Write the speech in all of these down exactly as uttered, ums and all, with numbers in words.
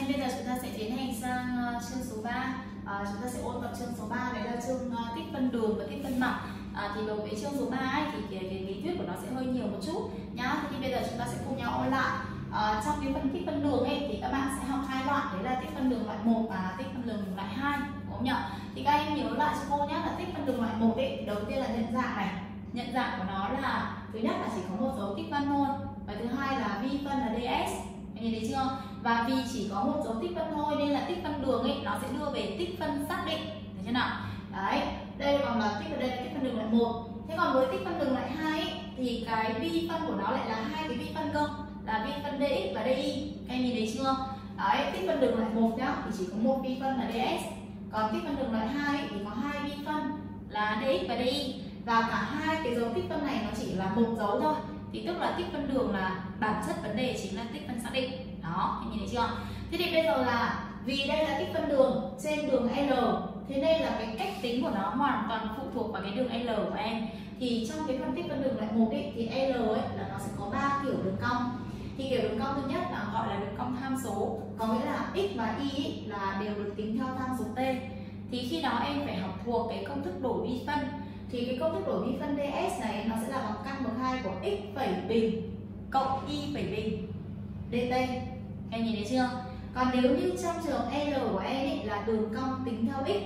nên bây giờ chúng ta sẽ tiến hành sang uh, chương số ba. Uh, chúng ta sẽ ôn tập chương số ba, đấy là chương uh, tích phân đường và tích phân mặt. À, thì đối với chương số ba ấy, thì cái, cái lý thuyết của nó sẽ hơi nhiều một chút nhá. Thì bây giờ chúng ta sẽ cùng nhau ôn lại. À, trong cái phần tích phân đường ấy thì các bạn sẽ học hai loại, đấy là tích phân đường loại một và tích phân đường loại hai, đúng không nhỉ? Thì các em nhớ lại cho cô nhé, là tích phân đường loại một ấy, đầu tiên là nhận dạng này. Nhận dạng của nó là thứ nhất là chỉ có một dấu tích phân thôi, và thứ hai là vi phân là ds. Anh nhìn thấy chưa? Và vì chỉ có một dấu tích phân thôi nên là tích phân đường ấy nó sẽ đưa về tích phân xác định, thấy chưa nào? Đấy, đây còn là tích phân, đây là tích phân đường loại một. Thế còn với tích phân đường loại hai ấy, thì cái vi phân của nó lại là hai cái vi phân cơ, là vi phân dx và di. Các em nhìn thấy chưa? Đấy, tích phân đường loại một nhá thì chỉ có một vi phân là ds, còn tích phân đường loại hai ấy, thì có hai vi phân là dx và di, và cả hai cái dấu tích phân này nó chỉ là một dấu thôi. Thì tức là tích phân đường là bản chất vấn đề chính là tích phân xác định. Đó, em nhìn thấy chưa? Thế thì bây giờ là vì đây là tích phân đường trên đường L, thế nên là cái cách tính của nó hoàn toàn phụ thuộc vào cái đường L của em. Thì trong cái phân tích phân đường loại một ấy, thì L ấy là nó sẽ có ba kiểu đường cong. Thì kiểu đường cong thứ nhất là gọi là đường cong tham số, có nghĩa là x và y ấy là đều được tính theo tham số t. Thì khi đó em phải học thuộc cái công thức đổi vi phân. Thì cái công thức đổi vi phân ds này nó sẽ là bằng căn bậc hai của x phẩy bình cộng y phẩy bình dt. Em nhìn thấy chưa? Còn nếu như trong trường L của em ấy là đường cong tính theo x,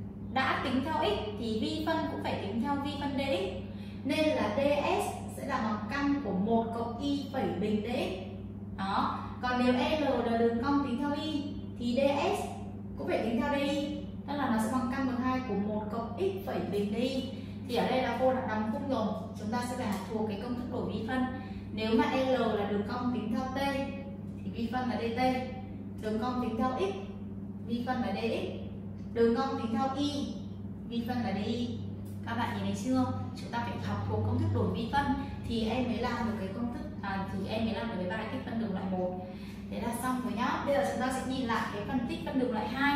đã tính theo x thì vi phân cũng phải tính theo vi phân dx, nên là ds sẽ là bằng căn của một cộng y phẩy bình dx. Đó. Còn nếu L là đường cong tính theo y thì ds cũng phải tính theo di, tức là nó sẽ bằng căn bậc hai của một cộng x phẩy bình di. Thì ở đây là cô đã đóng khung rồi, chúng ta sẽ phải học thuộc cái công thức đổi vi phân. Nếu mà L là đường cong tính theo t thì vi phân là dt, đường cong tính theo x vi phân là dx, đường cong tính theo y vi phân là di. Các bạn nhìn thấy chưa? Chúng ta phải học thuộc công thức đổi vi phân thì em mới làm được cái công thức à, thì em mới làm được cái bài tích phân đường loại một. Thế là xong rồi nhá. Bây giờ chúng ta sẽ nhìn lại cái phân tích phân đường loại hai.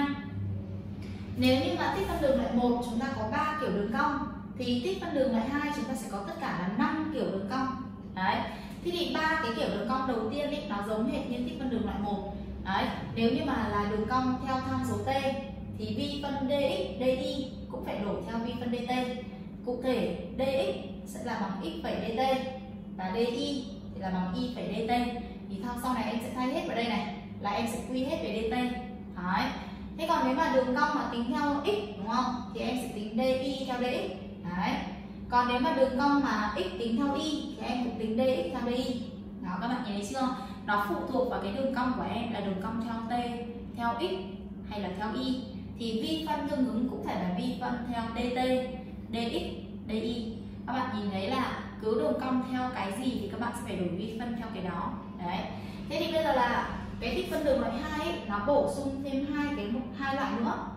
Nếu như mà tích phân đường loại một chúng ta có ba kiểu đường cong, thì tích phân đường loại hai chúng ta sẽ có tất cả là năm kiểu đường cong. Đấy. Thế thì ba cái kiểu đường cong đầu tiên ấy nó giống hệt như tích phân đường loại một. Đấy, nếu như mà là đường cong theo tham số t thì vi phân dx, di cũng phải đổi theo vi phân dt. Cụ thể dx sẽ là bằng x phẩy dt và di thì là bằng y phẩy dt. Thì sau này em sẽ thay hết vào đây này, là em sẽ quy hết về dt. Đấy. Thế còn nếu mà đường cong mà tính theo x đúng không? Thì em sẽ tính di theo dx. Đấy. Còn nếu mà đường cong mà x tính theo y thì em cũng tính dx theo di. Đó, các bạn nhìn thấy chưa? Nó phụ thuộc vào cái đường cong của em là đường cong theo t, theo x hay là theo y. Thì vi phân tương ứng cũng phải là vi phân theo dt, dx, di. Các bạn nhìn thấy là cứ đường cong theo cái gì thì các bạn sẽ phải đổi vi phân theo cái đó. Đấy. Thế thì bây giờ là cái tích phân đường loại hai ấy, nó bổ sung thêm hai cái hai loại nữa.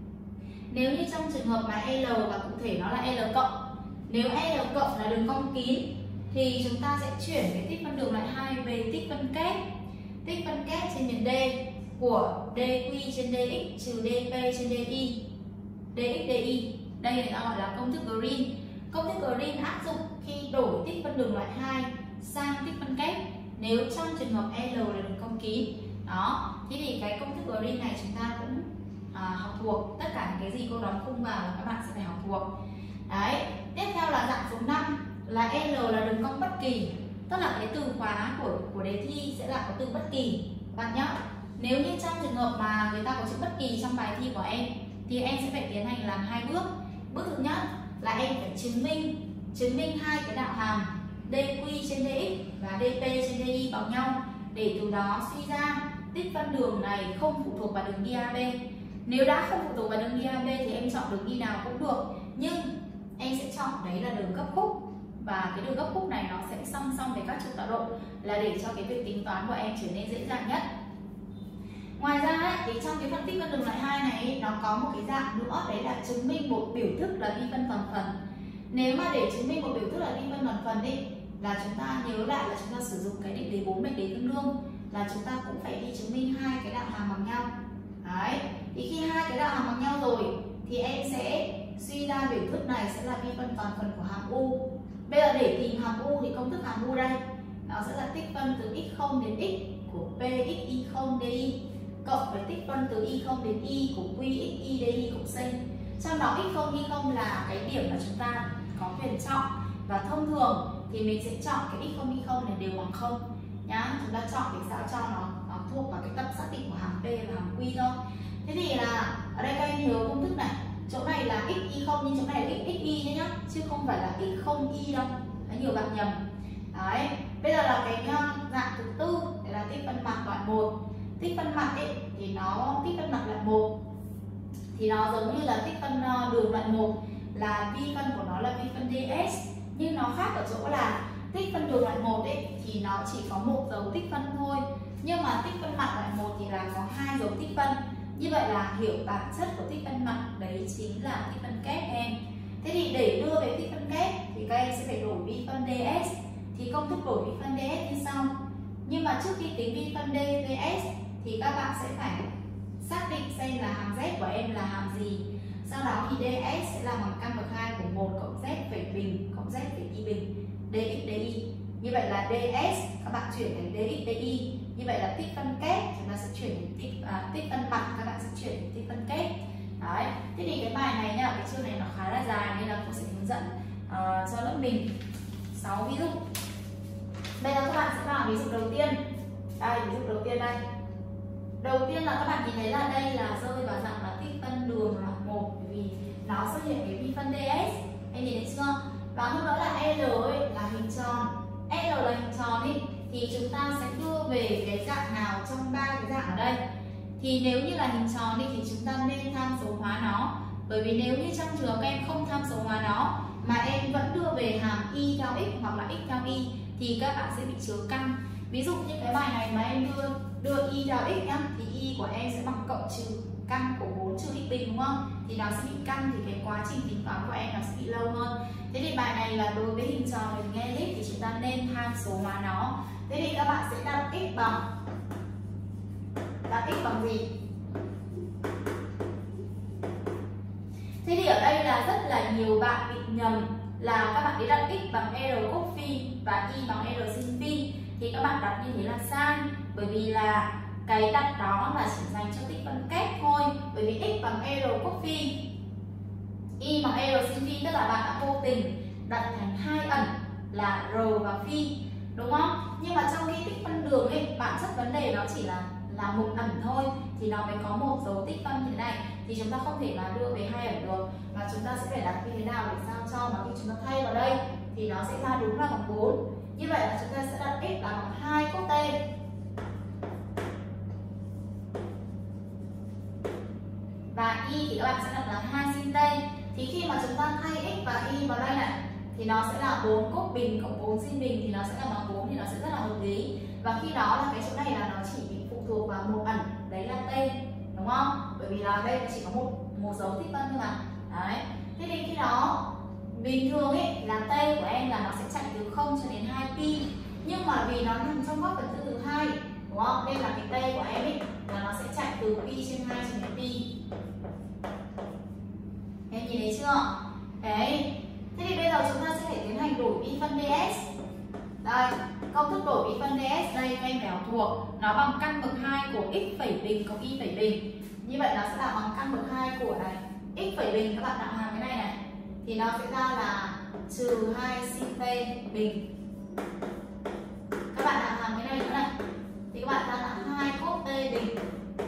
Nếu như trong trường hợp mà L và cụ thể nó là L cộng, nếu L cộng là đường cong kín thì chúng ta sẽ chuyển cái tích phân đường loại hai về tích phân kép. Tích phân kép trên miền D của dq trên dx trừ dp trên di, dx di. Đây người ta gọi là công thức Green. Công thức Green áp dụng khi đổi tích phân đường loại hai sang tích phân kép nếu trong trường hợp L là đường cong kín. Đó. Thế thì cái công thức Green này chúng ta cũng à, học thuộc. Tất cả những cái gì cô đóng khung vào là các bạn sẽ phải học thuộc. Đấy. Tiếp theo là dạng số năm là L là đường cong bất kỳ, tức là cái từ khóa của của đề thi sẽ là có từ bất kỳ bạn nhé. Nếu như trong trường hợp mà người ta có chữ bất kỳ trong bài thi của em thì em sẽ phải tiến hành làm hai bước. Bước thứ nhất là em phải chứng minh chứng minh hai cái đạo hàm dq trên dx và dp trên di bằng nhau, để từ đó suy ra tích phân đường này không phụ thuộc vào đường đi a bê. Nếu đã không phụ thuộc vào đường đi a bê thì em chọn đường đi nào cũng được, nhưng em sẽ chọn đấy là đường gấp khúc, và cái đường gấp khúc này nó sẽ song song với các trục tạo độ, là để cho cái việc tính toán của em trở nên dễ dàng nhất. Ngoài ra ấy, thì trong cái phân tích phân đường loại hai này nó có một cái dạng nữa, đấy là chứng minh một biểu thức là vi phân toàn phần. Nếu mà để chứng minh một biểu thức là vi phân toàn phần đi, là chúng ta nhớ lại là chúng ta sử dụng cái định đề bốn mệnh đề tương đương, là chúng ta cũng phải đi chứng minh hai cái đạo hàm bằng nhau. Đấy. Thì khi hai cái đạo hàm bằng nhau rồi thì em sẽ suy ra biểu thức này sẽ là vi phân toàn phần của hàm u. Bây giờ để tìm hàm u thì công thức hàm u đây nó sẽ là tích phân từ x không đến x của px y không di. cộng với tích phân từ y không đến y của Q x y dy cộng C. Trong đó x không y không là cái điểm mà chúng ta có quyền chọn, và thông thường thì mình sẽ chọn cái x không y không này đều bằng không nhá. Chúng ta chọn để sao cho nó, nó thuộc vào cái tập xác định của hàm P và hàm Q thôi. Thế thì là ở đây các em nhớ công thức này, chỗ này là x y không nhưng chỗ này là x x y nhé nhá, chứ không phải là x không y đâu. Đấy, nhiều bạn nhầm. Đấy, bây giờ là cái dạng thứ tư, đây là tích phân mặt loại một. Tích phân mặt ấy thì nó tích phân mặt loại một thì nó giống như là tích phân đường loại một, là vi phân của nó là vi phân ds, nhưng nó khác ở chỗ là tích phân đường loại một ấy thì nó chỉ có một dấu tích phân thôi, nhưng mà tích phân mặt loại một thì là có hai dấu tích phân. Như vậy là hiểu bản chất của tích phân mặt đấy chính là tích phân kép em. Thế thì để đưa về tích phân kép thì các em sẽ phải đổi vi phân ds. Thì công thức đổi vi phân ds như sau. Nhưng mà trước khi tính vi phân ds thì các bạn sẽ phải xác định xem là hàm z của em là hàm gì. Sau đó thì ds sẽ là bằng căn bậc hai của một cộng z phẩy bình cộng z phẩy y bình dx dy. Như vậy là ds các bạn chuyển thành dx dy. Như vậy là tích phân kép chúng ta sẽ chuyển đến tích, à, tích phân mặt các bạn sẽ chuyển đến tích phân kép. Đấy. Thế thì cái bài này nhá, cái chương này nó khá là dài nên là cô sẽ hướng dẫn uh, cho lớp mình sáu ví dụ. Bây giờ các bạn sẽ vào ví dụ đầu tiên. Đây, ví dụ đầu tiên đây. Đầu tiên là các bạn nhìn thấy là đây là rơi vào dạng là tích phân đường là một, bởi vì nó xuất hiện cái vi phân ds. Em nhìn thấy chưa? Và hơn nữa là L ấy là hình tròn. L là hình tròn ấy thì chúng ta sẽ đưa về cái dạng nào trong ba cái dạng ở đây. Thì nếu như là hình tròn đi thì chúng ta nên tham số hóa nó. Bởi vì nếu như trong trường các em không tham số hóa nó mà em vẫn đưa về hàm y theo x hoặc là x theo y thì các bạn sẽ bị chứa căn. Ví dụ như cái bài này mà em đưa đưa y theo x nhá, thì y của em sẽ bằng cộng trừ căn của bốn trừ x bình đúng không? Thì nó sẽ bị căn, thì cái quá trình tính toán của em nó sẽ bị lâu hơn. Thế thì bài này là đối với hình tròn hình elip thì chúng ta nên tham số hóa nó. Thế thì các bạn sẽ đặt x bằng đặt x bằng gì? Thế thì ở đây là rất là nhiều bạn bị nhầm là các bạn ấy đặt x bằng r cos phi và y bằng r sin phi, thì các bạn đặt như thế là sai, bởi vì là cái đặt đó là chỉ dành cho tích phân kép thôi. Bởi vì x bằng r cos phi, y bằng r sin phi, tức là bạn đã vô tình đặt thành hai ẩn là r và phi, đúng không? Nhưng mà trong cái tích phân đường ấy, bản chất vấn đề nó chỉ là là một ẩn thôi, thì nó mới có một dấu tích phân như thế này, thì chúng ta không thể là đưa về hai ẩn được, mà chúng ta sẽ phải đặt như thế nào để sao cho mà khi chúng ta thay vào đây thì nó sẽ ra đúng là bằng bốn. Như vậy là chúng ta sẽ đặt x là bằng hai cos t. Và y thì các bạn sẽ đặt là hai sin t. Thì khi mà chúng ta thay x và y vào đây này thì nó sẽ là bốn cos bình cộng bốn sin bình, thì nó sẽ là bằng bốn, thì nó sẽ rất là hợp lý. Và khi đó là cái chỗ này là nó chỉ bị phụ thuộc vào một ẩn, đấy là t, đúng không? Bởi vì là đây chỉ có một một dấu tích phân thôi mà. Đấy. Thế thì khi đó bình thường ấy là t của em là nó sẽ chạy từ không cho đến hai pi, nhưng mà vì nó nằm trong góc phần tử thứ hai, đúng không? Nên là cái t của em ấy là nó sẽ chạy từ pi trên hai cho đến pi. Em nhìn thấy chưa? Đấy. Thế thì bây giờ chúng ta sẽ phải tiến hành đổi vi phân ds. Đây, công thức đổi vi phân ds đây các em phải học thuộc. Nó bằng căn bậc hai của x phẩy bình cộng y phẩy bình. Như vậy nó sẽ là bằng căn bậc hai của này x phẩy bình, các bạn đạo hàm cái này này thì nó sẽ ra là trừ hai sin t bình. Các bạn đạo hàm cái này nữa này thì các bạn ra là hai cos t bình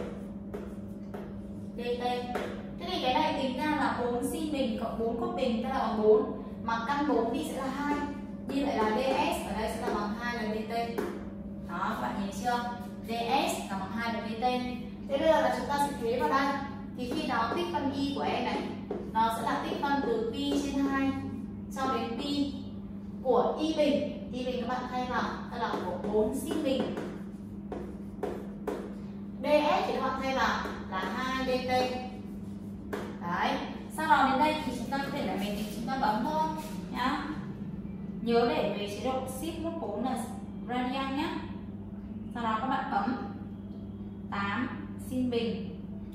dt. Thế thì cái này tính ra là bốn sin bình cộng bốn cos bình tức là bằng bốn, mà căn bốn thì sẽ là hai. Như vậy là ds ở đây sẽ là bằng hai lần dt. Đó, các bạn nhìn chưa? ds là bằng hai lần dt. Thế bây giờ là chúng ta sẽ thế vào đây. Thì khi đó tích phân y của em này nó sẽ là tích phân từ pi trên hai cho đến pi của y bình. Y bình các bạn thay vào tức là của bốn sin bình. ds thì các bạn thay vào là hai dt. Đấy. Sau đó đến đây thì chúng ta có thể là mình chúng ta bấm thôi nhá. Nhớ để về chế độ shift nút bốn là radian nhé. Sau đó các bạn bấm tám sin bình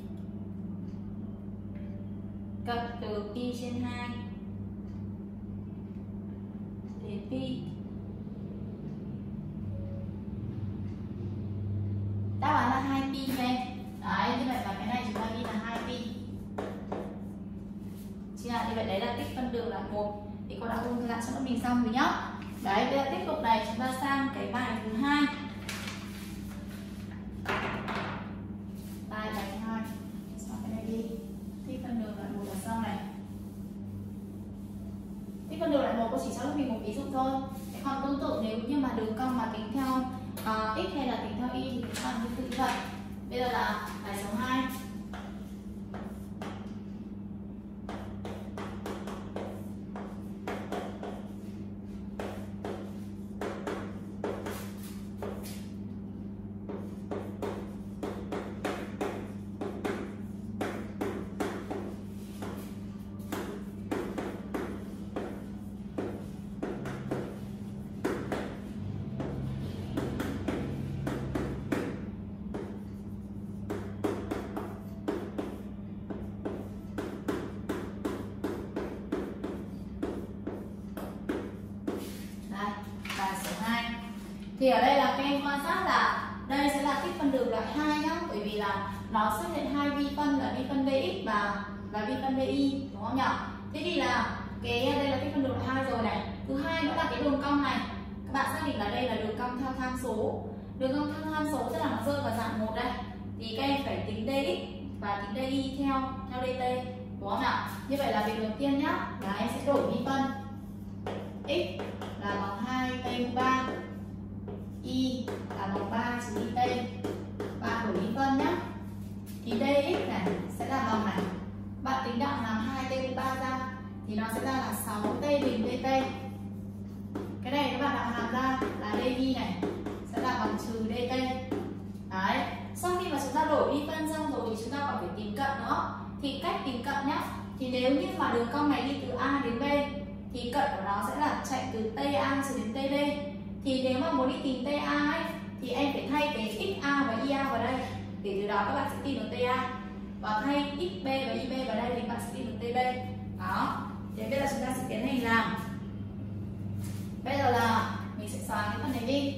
cộng từ pi trên hai đến pi. Đáp án là hai pi này. Đấy, như vậy là cái này chúng ta ghi là hai pi. Chưa? Như vậy đấy là tích phân đường loại một. Thì cô đã ôn lại cho mình xong rồi nhá. Đấy, bây giờ tiếp tục này chúng ta sang cái bài thứ hai. Bài bài thứ hai. Xong cái này đi. Tích phân đường loại một là xong này. Tích phân đường loại một cô chỉ cho mình một ví dụ thôi. Thế còn tương tự nếu như mà đường cong mà tính theo uh, x hay là tính theo y thì chúng ta tương tự như vậy. Bây giờ là bài số hai. Thì ở đây là các em quan sát là đây sẽ là tích phân đường loại hai nhá, bởi vì là nó xuất hiện hai vi phân là vi phân dx và và vi phân dy, đúng không nhỉ? Thế thì là cái đây là tích phân đường loại hai rồi này. Thứ hai nữa là cái đường cong này. Các bạn xác định là đây là đường cong theo tham số. Đường cong theo tham số tức là nó rơi vào dạng một đây. Thì các em phải tính dx và tính dy theo theo dt, đúng không ạ? Như vậy là việc đầu tiên nhá, là em sẽ đổi vi phân. X là bằng hai t mũ ba. Y là bằng ba trừ y t. Bạn đổi vi phân nhé. Thì dx này sẽ là bằng này. Bạn tính đạo làm hai t mũ ba ra thì nó sẽ ra là sáu t bình dt. Cái này các bạn đạo hàm ra là dy này sẽ là bằng trừ dt. Đấy. Sau khi mà chúng ta đổi vi phân xong rồi thì chúng ta còn phải tìm cận nữa. Thì cách tìm cận nhá. Thì nếu như mà đường cong này đi từ A đến B thì cận của nó sẽ là chạy từ ta cho đến td. Thì nếu mà muốn đi tìm ta ấy, thì em phải thay cái xa và ia vào đây để từ đó các bạn sẽ tìm được ta, và thay xb và ib vào đây thì bạn sẽ tìm được tb. Đó. Thế bây giờ chúng ta sẽ tiến hành làm. Bây giờ là mình sẽ xóa cái phần này đi.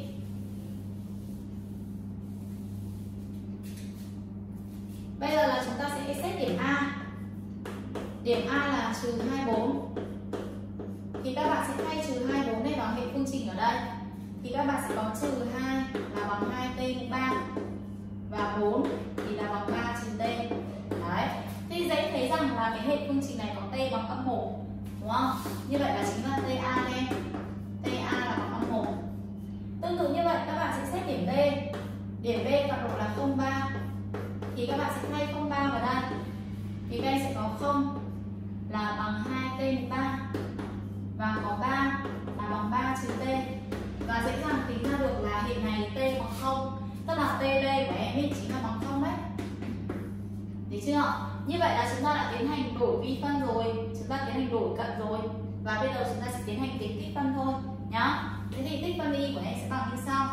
Bây giờ là chúng ta sẽ xét điểm A. Điểm A là trừ hai mươi bốn. Thì các bạn sẽ thay trừ hai mươi bốn này vào hệ phương trình ở đây. Thì các bạn sẽ có trừ hai là bằng hai t mũ ba và bốn thì là bằng ba trừ t. Đấy. Thì dễ thấy rằng là cái hệ phương trình này có t bằng âm một, đúng không? Như vậy là chính là ta đây. Ta là bằng âm một. Tương tự như vậy các bạn sẽ xét điểm B. Điểm B tọa độ là không phẩy ba. Thì các bạn sẽ thay không phẩy ba vào đây. Thì đây sẽ có không là bằng hai t mũ ba và có ba là bằng ba trừ t. Và dễ dàng tính ra được là hệ này t bằng không, tức là td của em ấy chính là bằng không đấy. Được chưa? Như vậy là chúng ta đã tiến hành đổi vi phân rồi, chúng ta tiến hành đổi cận rồi, và bây giờ chúng ta sẽ tiến hành tính tích phân thôi nhá. Thế thì tích phân y của em sẽ bằng như sau.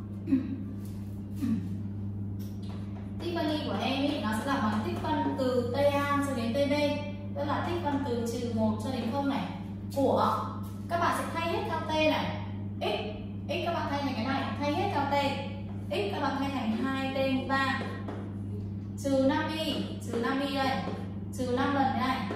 Tích phân y của em ấy nó sẽ là bằng tích phân từ ta cho đến td, tức là tích phân từ trừ một cho đến không này của, các bạn sẽ thay hết theo t này. X, x các bạn thay thành cái này, thay hết theo t. X các bạn thay thành hai t mũ ba. Trừ năm y, trừ năm y đây. Trừ năm lần thế này.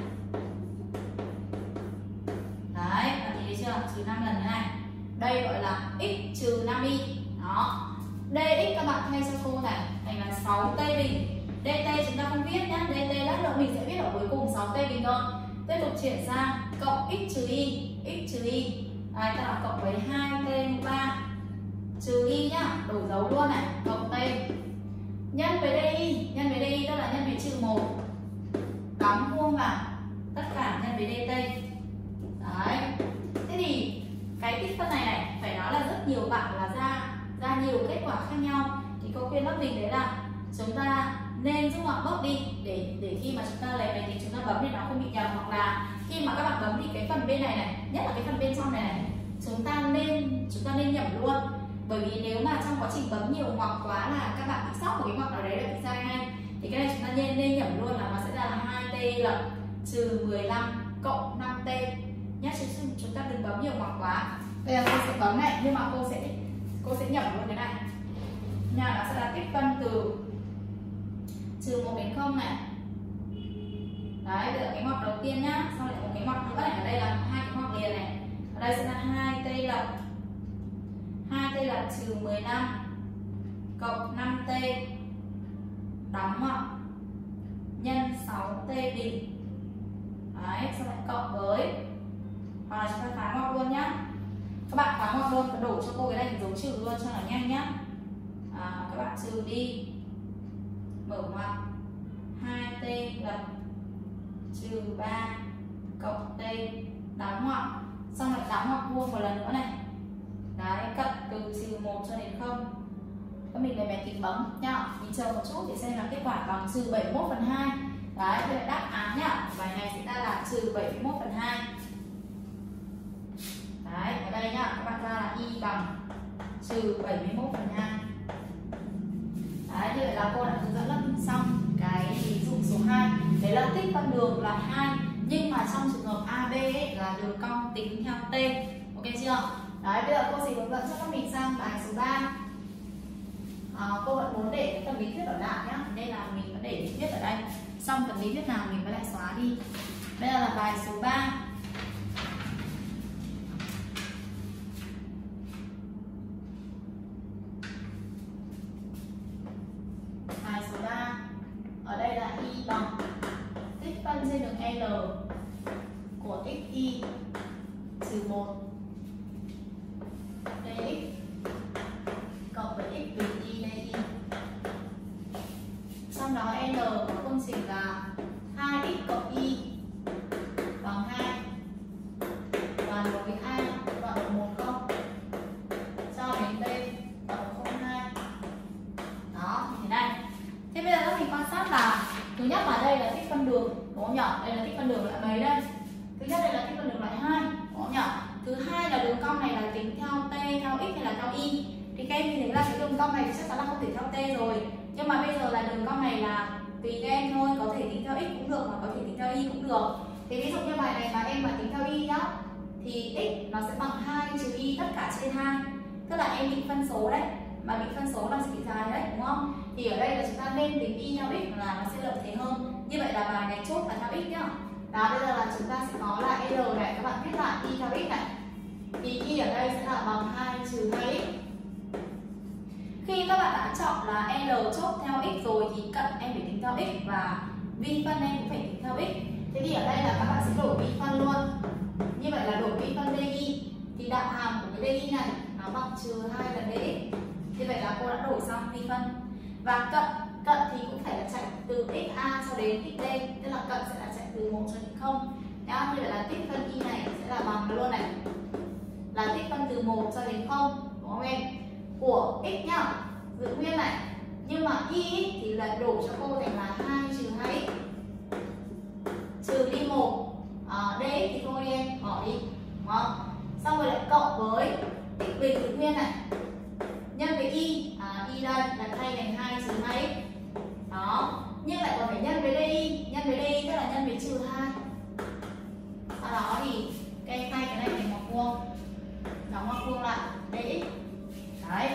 Đấy, bạn thấy chưa? Trừ năm lần thế này. Đây gọi là x trừ năm y. Đó. Dx các bạn thay cho cô này thành là sáu t bình. Dt chúng ta không viết nhá, dt lát nữa mình sẽ viết ở cuối cùng sáu t bình thôi. Tiếp tục chuyển sang cộng x trừ y, x trừ y. Đấy, ta là cộng với hai t mũ ba trừ y nhá, đổi dấu luôn này, cộng t nhân với dy, nhân với dy tức là nhân với trừ một, đóng vuông vào tất cả nhân với dt. Đấy. Thế thì cái tích phân này này phải nói là rất nhiều bạn là ra ra nhiều kết quả khác nhau, thì cô khuyên lớp mình đấy là chúng ta nên rút gọn bớt đi để để khi mà chúng ta lấy máy tính chúng ta bấm thì nó không bị nhầm, hoặc là khi mà các bạn bấm thì cái phần bên này này, nhất là cái phần bên trong này này, chúng ta nên chúng ta nên nhẩm luôn, bởi vì nếu mà trong quá trình bấm nhiều hoặc quá là các bạn bị sót một cái ngoặc nào đấy là bị sai ngay, thì cái này chúng ta nên nên nhẩm luôn là nó sẽ ra là hai t lập trừ mười lăm cộng năm t nhé, chứ chúng ta đừng bấm nhiều ngoặc quá. Bây giờ cô sẽ bấm này, nhưng mà cô sẽ cô sẽ nhẩm luôn cái này nha, nó sẽ là tích phân từ trừ một đến không này. Đấy, bây giờ cái ngoặc đầu tiên nhá, xong lại một cái ngoặc nữa này, ở đây là hai cái ngoặc liền này. Ở đây sẽ là hai t lập hai t lập trừ mười lăm cộng năm t đóng ngoặc nhân sáu t bình. Đấy, xong lại cộng với, hoặc là chúng ta phá ngoặc luôn nhá. Các bạn phá ngoặc luôn, đổ cho cô cái này dấu trừ luôn cho nó nhanh nhá. À, các bạn trừ đi, mở ngoặc hai t lập trừ ba cộng t đóng ngoặc, xong lại đóng ngoặc vuông một lần nữa này. Đấy, cận từ trừ một cho đến không. Các mình lấy máy tính bấm nhá, nhìn chờ một chút để xem là kết quả bằng trừ bảy mươi mốt phần hai. Đấy, đây là đáp án nhá. Bài này sẽ ra là trừ bảy mươi mốt phần hai. Đấy, ở đây nhá, các bạn ra là y bằng trừ bảy mươi mốt phần hai. Đấy, như vậy là cô đã hướng dẫn lớp xong cái ví dụ số hai. Đấy là tích phân đường là hai, nhưng mà trong trường hợp a bê ấy, là đường cong tính theo t. Ok chưa? Đấy, bây giờ cô sẽ hướng dẫn cho các mình sang bài số ba. À, cô vẫn muốn để cái phần lý thuyết ở lại nhá, nên là mình vẫn để lý thuyết ở đây. Xong phần lý thuyết nào mình mới lại xóa đi. Bây giờ là bài số ba. Bài số ba. Ở đây là y bằng tích phân trên đường L của xy trừ một dx cộng với x bình y dy. Trong đó L có phương trình là hai x cộng y bằng hai, và đối với A đoạn ở một không cho đến B đoạn ở không hai. Đó, như thế này. Thế bây giờ các mình quan sát là thứ nhất là đây là tích phân đường, đúng không nhỉ? Đây là tích phân đường loại mấy đây? Thứ nhất đây là tích phân đường loại hai, đúng không nhỉ? Thứ hai là đường cong này là tính theo t, theo x hay là theo y? Thì các em nhìn thấy là cái đường cong này thì chắc chắn là không thể theo t rồi. Nhưng mà bây giờ là đường cong này là tùy các em thôi, có thể tính theo x cũng được, hoặc có thể tính theo y cũng được. Thì ví dụ như bài này mà em mà tính theo y nhá, thì x nó sẽ bằng hai trừ y tất cả trên hai. Tức là em bị phân số đấy, mà bị phân số là sẽ bị dài đấy, đúng không? Thì ở đây là chúng ta nên tính y theo x là nó sẽ lợi thế hơn. Như vậy là bài này chốt là theo x nhá. Đó, bây giờ là chúng ta sẽ có là L này, các bạn viết lại y theo x này. Thì y ở đây sẽ là bằng hai trừ hai x. Khi các bạn đã chọn là L chốt theo x rồi thì cận em phải tính theo x và vi phân em cũng phải tính theo x. Thế thì ở đây là các bạn sẽ đổi vi phân luôn. Như vậy là đổi vi phân dy thì đạo hàm của cái dy này nó bằng trừ hai lần dx. Như vậy là cô đã đổi xong vi phân. Và cận cận thì cũng phải là chạy từ xa cho đến xd, tức là cận sẽ là chạy từ một cho đến không. Nhá, như vậy là tích phân y này sẽ là bằng luôn này, là tích phân từ một cho đến không, đúng không em? Của x nhá, giữ nguyên này. Nhưng mà y thì lại đổi cho cô thành là hai trừ hai x trừ đi một, à, dx thì thôi đi em, bỏ đi, đúng không? Xong rồi lại cộng với x bình giữ nguyên này, nhân với y, à, y đây là thay thành hai trừ hai x. Đó, nhưng lại còn phải nhân với dy, nhân với dy tức là nhân với trừ hai. Sau đó thì cây thay cái này thành ngoặc vuông, đóng ngoặc vuông lại dx. Đấy,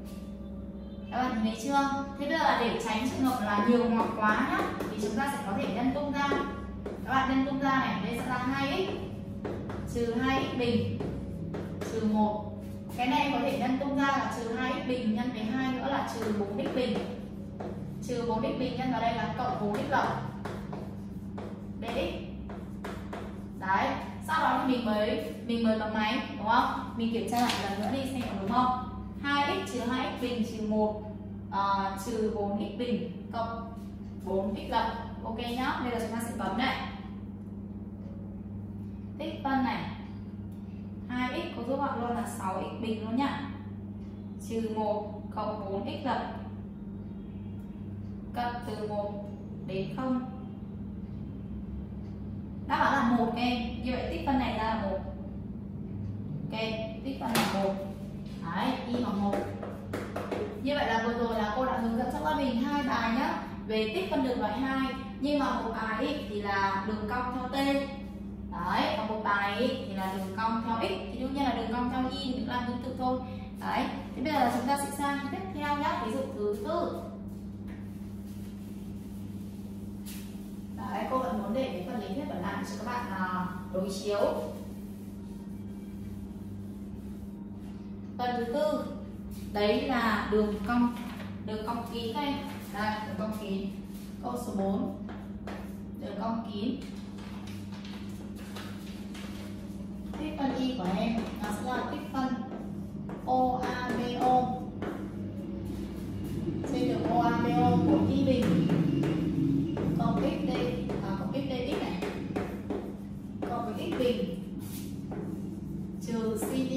các bạn thấy chưa? Thế bây giờ là để tránh trường hợp là nhiều ngoặc quá nhá, thì chúng ta sẽ có thể nhân tung ra. Các bạn nhân tung ra này, đây sẽ là hai x trừ hai x bình trừ một. Cái này có thể nhân tung ra là trừ hai x bình nhân với hai nữa là trừ bốn x bình. Trừ bốn x bình nhân vào đây là cộng bốn x lậu dx. Đấy, sau đó thì mình mới mình mới bấm máy, đúng không? Mình kiểm tra lại lần nữa đi xem có đúng không? hai x trừ hai x bình trừ một, à, trừ bốn x bình cộng bốn x lậu. Ok nhá, bây giờ chúng ta sẽ bấm này. Tích phân này, hai x có giúp bạn luôn là sáu x bình luôn nhá. Trừ một cộng bốn x lậu, cận từ một đến không. Đáp án là một em. Như vậy tích phân này ra là một. Ok, tích phân là một. Đấy, y bằng một. Như vậy là vừa rồi là cô đã hướng dẫn cho các mình hai bài nhá, về tích phân đường loại hai. Nhưng mà một bài ý, thì là đường cong theo t. Đấy, còn một bài ý, thì là đường cong theo x. Thì đương nhiên là đường cong theo y thì mình làm tương tự thôi. Đấy, thế bây giờ là chúng ta sẽ sang tiếp theo nhá, ví dụ thứ tư. Đấy, cô vẫn muốn để cái phần lý thuyết ở lại cho các bạn uh, đối chiếu. Phần thứ tư đấy là đường cong, đường cong kín đây, đây đường cong kín. Câu số bốn, đường cong kín. Tích phân y của em nó sẽ là tích phân O A B O trên đường O A B O của y bình cộng x d à, cộng x dx này cộng với x bình trừ C D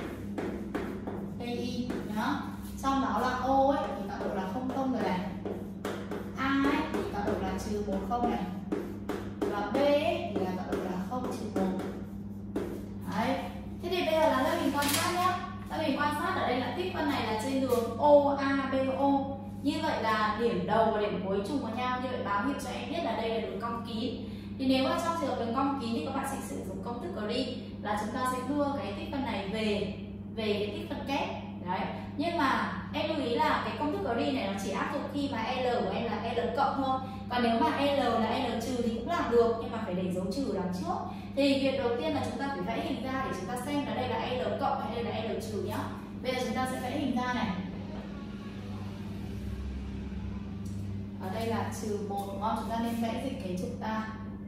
di đó. Trong đó là O ấy thì tạo độ là không không rồi này, A ấy thì tạo độ là trừ một không này, và B ấy thì là tạo độ là không trừ một. Đấy. Thế thì bây giờ là lớp mình quan sát nhé. Lớp mình quan sát ở đây là tích phân này là trên đường O A B O. Như vậy là điểm đầu và điểm cuối trùng vào nhau, như vậy báo hiệu cho em biết là đây là đường cong kín. Thì nếu mà trong trường hợp đường cong kín thì các bạn sẽ sử dụng công thức Green là chúng ta sẽ đưa cái tích phân này về về cái tích phân kép. Đấy. Nhưng mà em lưu ý là cái công thức Green này nó chỉ áp dụng khi mà L của em là L cộng thôi. Còn nếu mà L là L trừ thì cũng làm được, nhưng mà phải để dấu trừ đằng trước. Thì việc đầu tiên là chúng ta phải vẽ hình ra để chúng ta xem là đây là L cộng hay đây là L trừ nhá. Bây giờ chúng ta sẽ vẽ hình ra này. Ở đây là trừ một đúng không? Chúng ta nên vẽ dịch cái trục ra.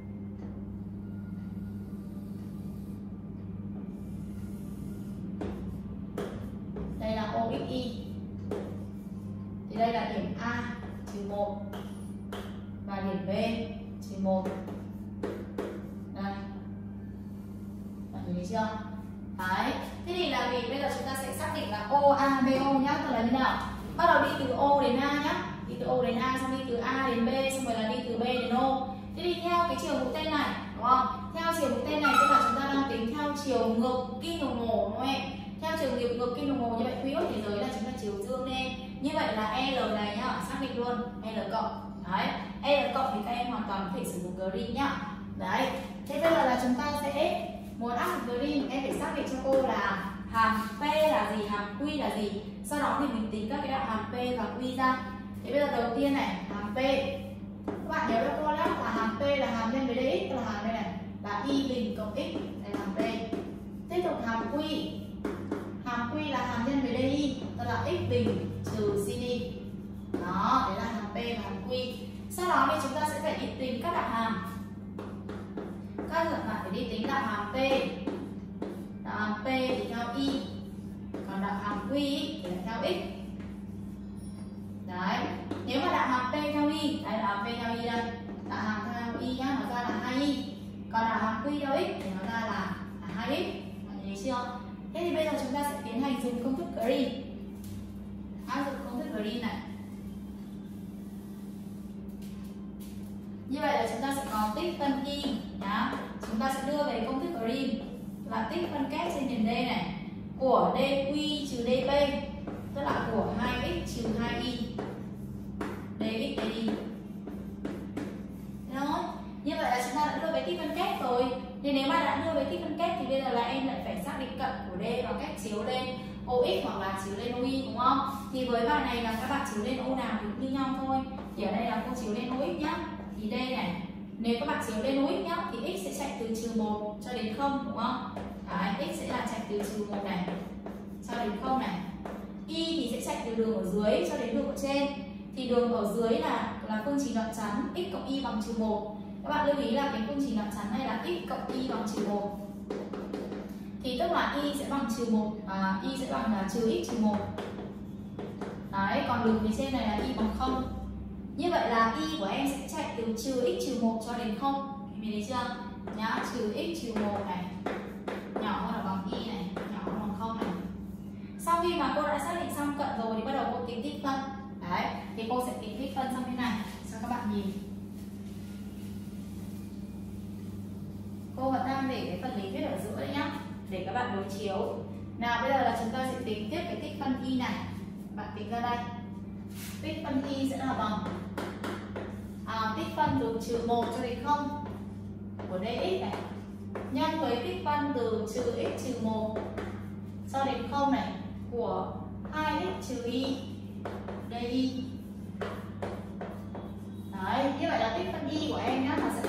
Đây là O X Y. Thì đây là điểm A trừ một và điểm B trừ một. Đây. Bạn thấy chưa? Đấy. Thế thì là vì bây giờ chúng ta sẽ xác định là O A B O nhá, tức là như nào? Bắt đầu đi từ O đến A nhá. Đi từ O đến A, xong đi từ A đến B, xong rồi là đi từ B đến O. Thế thì theo cái chiều mũi tên này, đúng không? Theo chiều mũi tên này tức là chúng ta đang tính theo chiều ngược kim đồng hồ đúng không em? Theo chiều ngược ngược kim đồng hồ như vậy quy ước thế giới là chính là chiều dương lên. Như vậy là L này nhá, xác định luôn L cộng. Đấy, L cộng thì các em hoàn toàn có thể sử dụng Green nhá. Đấy. Thế bây giờ là chúng ta sẽ muốn áp dụng Green, em phải xác định cho cô là hàm P là gì, hàm Q là gì. Sau đó thì mình tính các cái đạo hàm P và Q ra. Thế bây giờ đầu tiên này, hàm P. Các bạn nhớ cho cô nhé, là hàm P là hàm nhân với dx, tức là hàm đây này, là y bình cộng x, đây là hàm P. Tiếp tục hàm Q. Hàm Q là hàm nhân với di, tức là x bình trừ C D. Đó, đấy là hàm P và hàm Q. Sau đó thì chúng ta sẽ phải đi tính các đạo hàm. Các bạn phải đi tính đạo hàm P. Đạo hàm P thì theo y, còn đạo hàm Q thì là theo x. Đấy, nếu mà đạo hàm P theo y, đây là hàm P theo y đây, đạo hàm theo y nhá, nó ra là hai y. Còn đạo hàm Q theo x thì nó ra là hai x. Mọi người thấy chưa? Thế thì bây giờ chúng ta sẽ tiến hành dùng công thức Green. Áp dụng công thức Green này. Như vậy là chúng ta sẽ có tích phân y nhá. Chúng ta sẽ đưa về công thức Green là tích phân kép trên nền D này của dq trừ dp, tức là của hai x trừ hai y dx dy. Đó. Như vậy là chúng ta đã đưa về tích phân kép rồi. Thì nếu mà đã đưa về tích phân kép thì bây giờ là em lại phải xác định cận của D bằng cách chiếu lên O X hoặc là chiếu lên O Y đúng không? Thì với bài này là các bạn chiếu lên O nào thì cũng như nhau thôi. Thì ở đây là cô chiếu lên O X nhá. Thì D này, nếu các bạn chiếu lên O X nhá thì x sẽ chạy từ trừ một cho đến không đúng không? Đấy, x sẽ là chạy từ trừ một này cho đến không này. Y thì sẽ chạy từ đường ở dưới cho đến đường ở trên. Thì đường ở dưới là là phương trình đoạn chắn x cộng y bằng trừ một. Các bạn lưu ý là cái phương trình đoạn chắn này là x cộng y bằng trừ một. Thì tức là y sẽ bằng trừ một, à, y sẽ bằng là trừ x trừ một. Đấy, còn đường phía trên này là y bằng không. Như vậy là y của em sẽ chạy từ trừ x trừ một cho đến không. Mình thấy chưa? Nhá, trừ x trừ một này nhỏ hơn là bằng y này, nhỏ hơn bằng không này. Sau khi mà cô đã xác định xong cận rồi thì bắt đầu cô tính tích phân. Đấy, thì cô sẽ tính tích phân sang bên này cho các bạn nhìn. Cô vẫn đang để cái phần lý thuyết ở giữa đấy nhá, để các bạn đối chiếu. Nào bây giờ là chúng ta sẽ tính tiếp cái tích phân y này. Bạn tính ra đây. Tích phân y sẽ là bằng à, tích phân từ trừ một cho đến không của dx này nhân với tích phân từ trừ x trừ một cho đến không này của hai x trừ y dy. Đấy, như vậy là tích phân y của em nhá, nó sẽ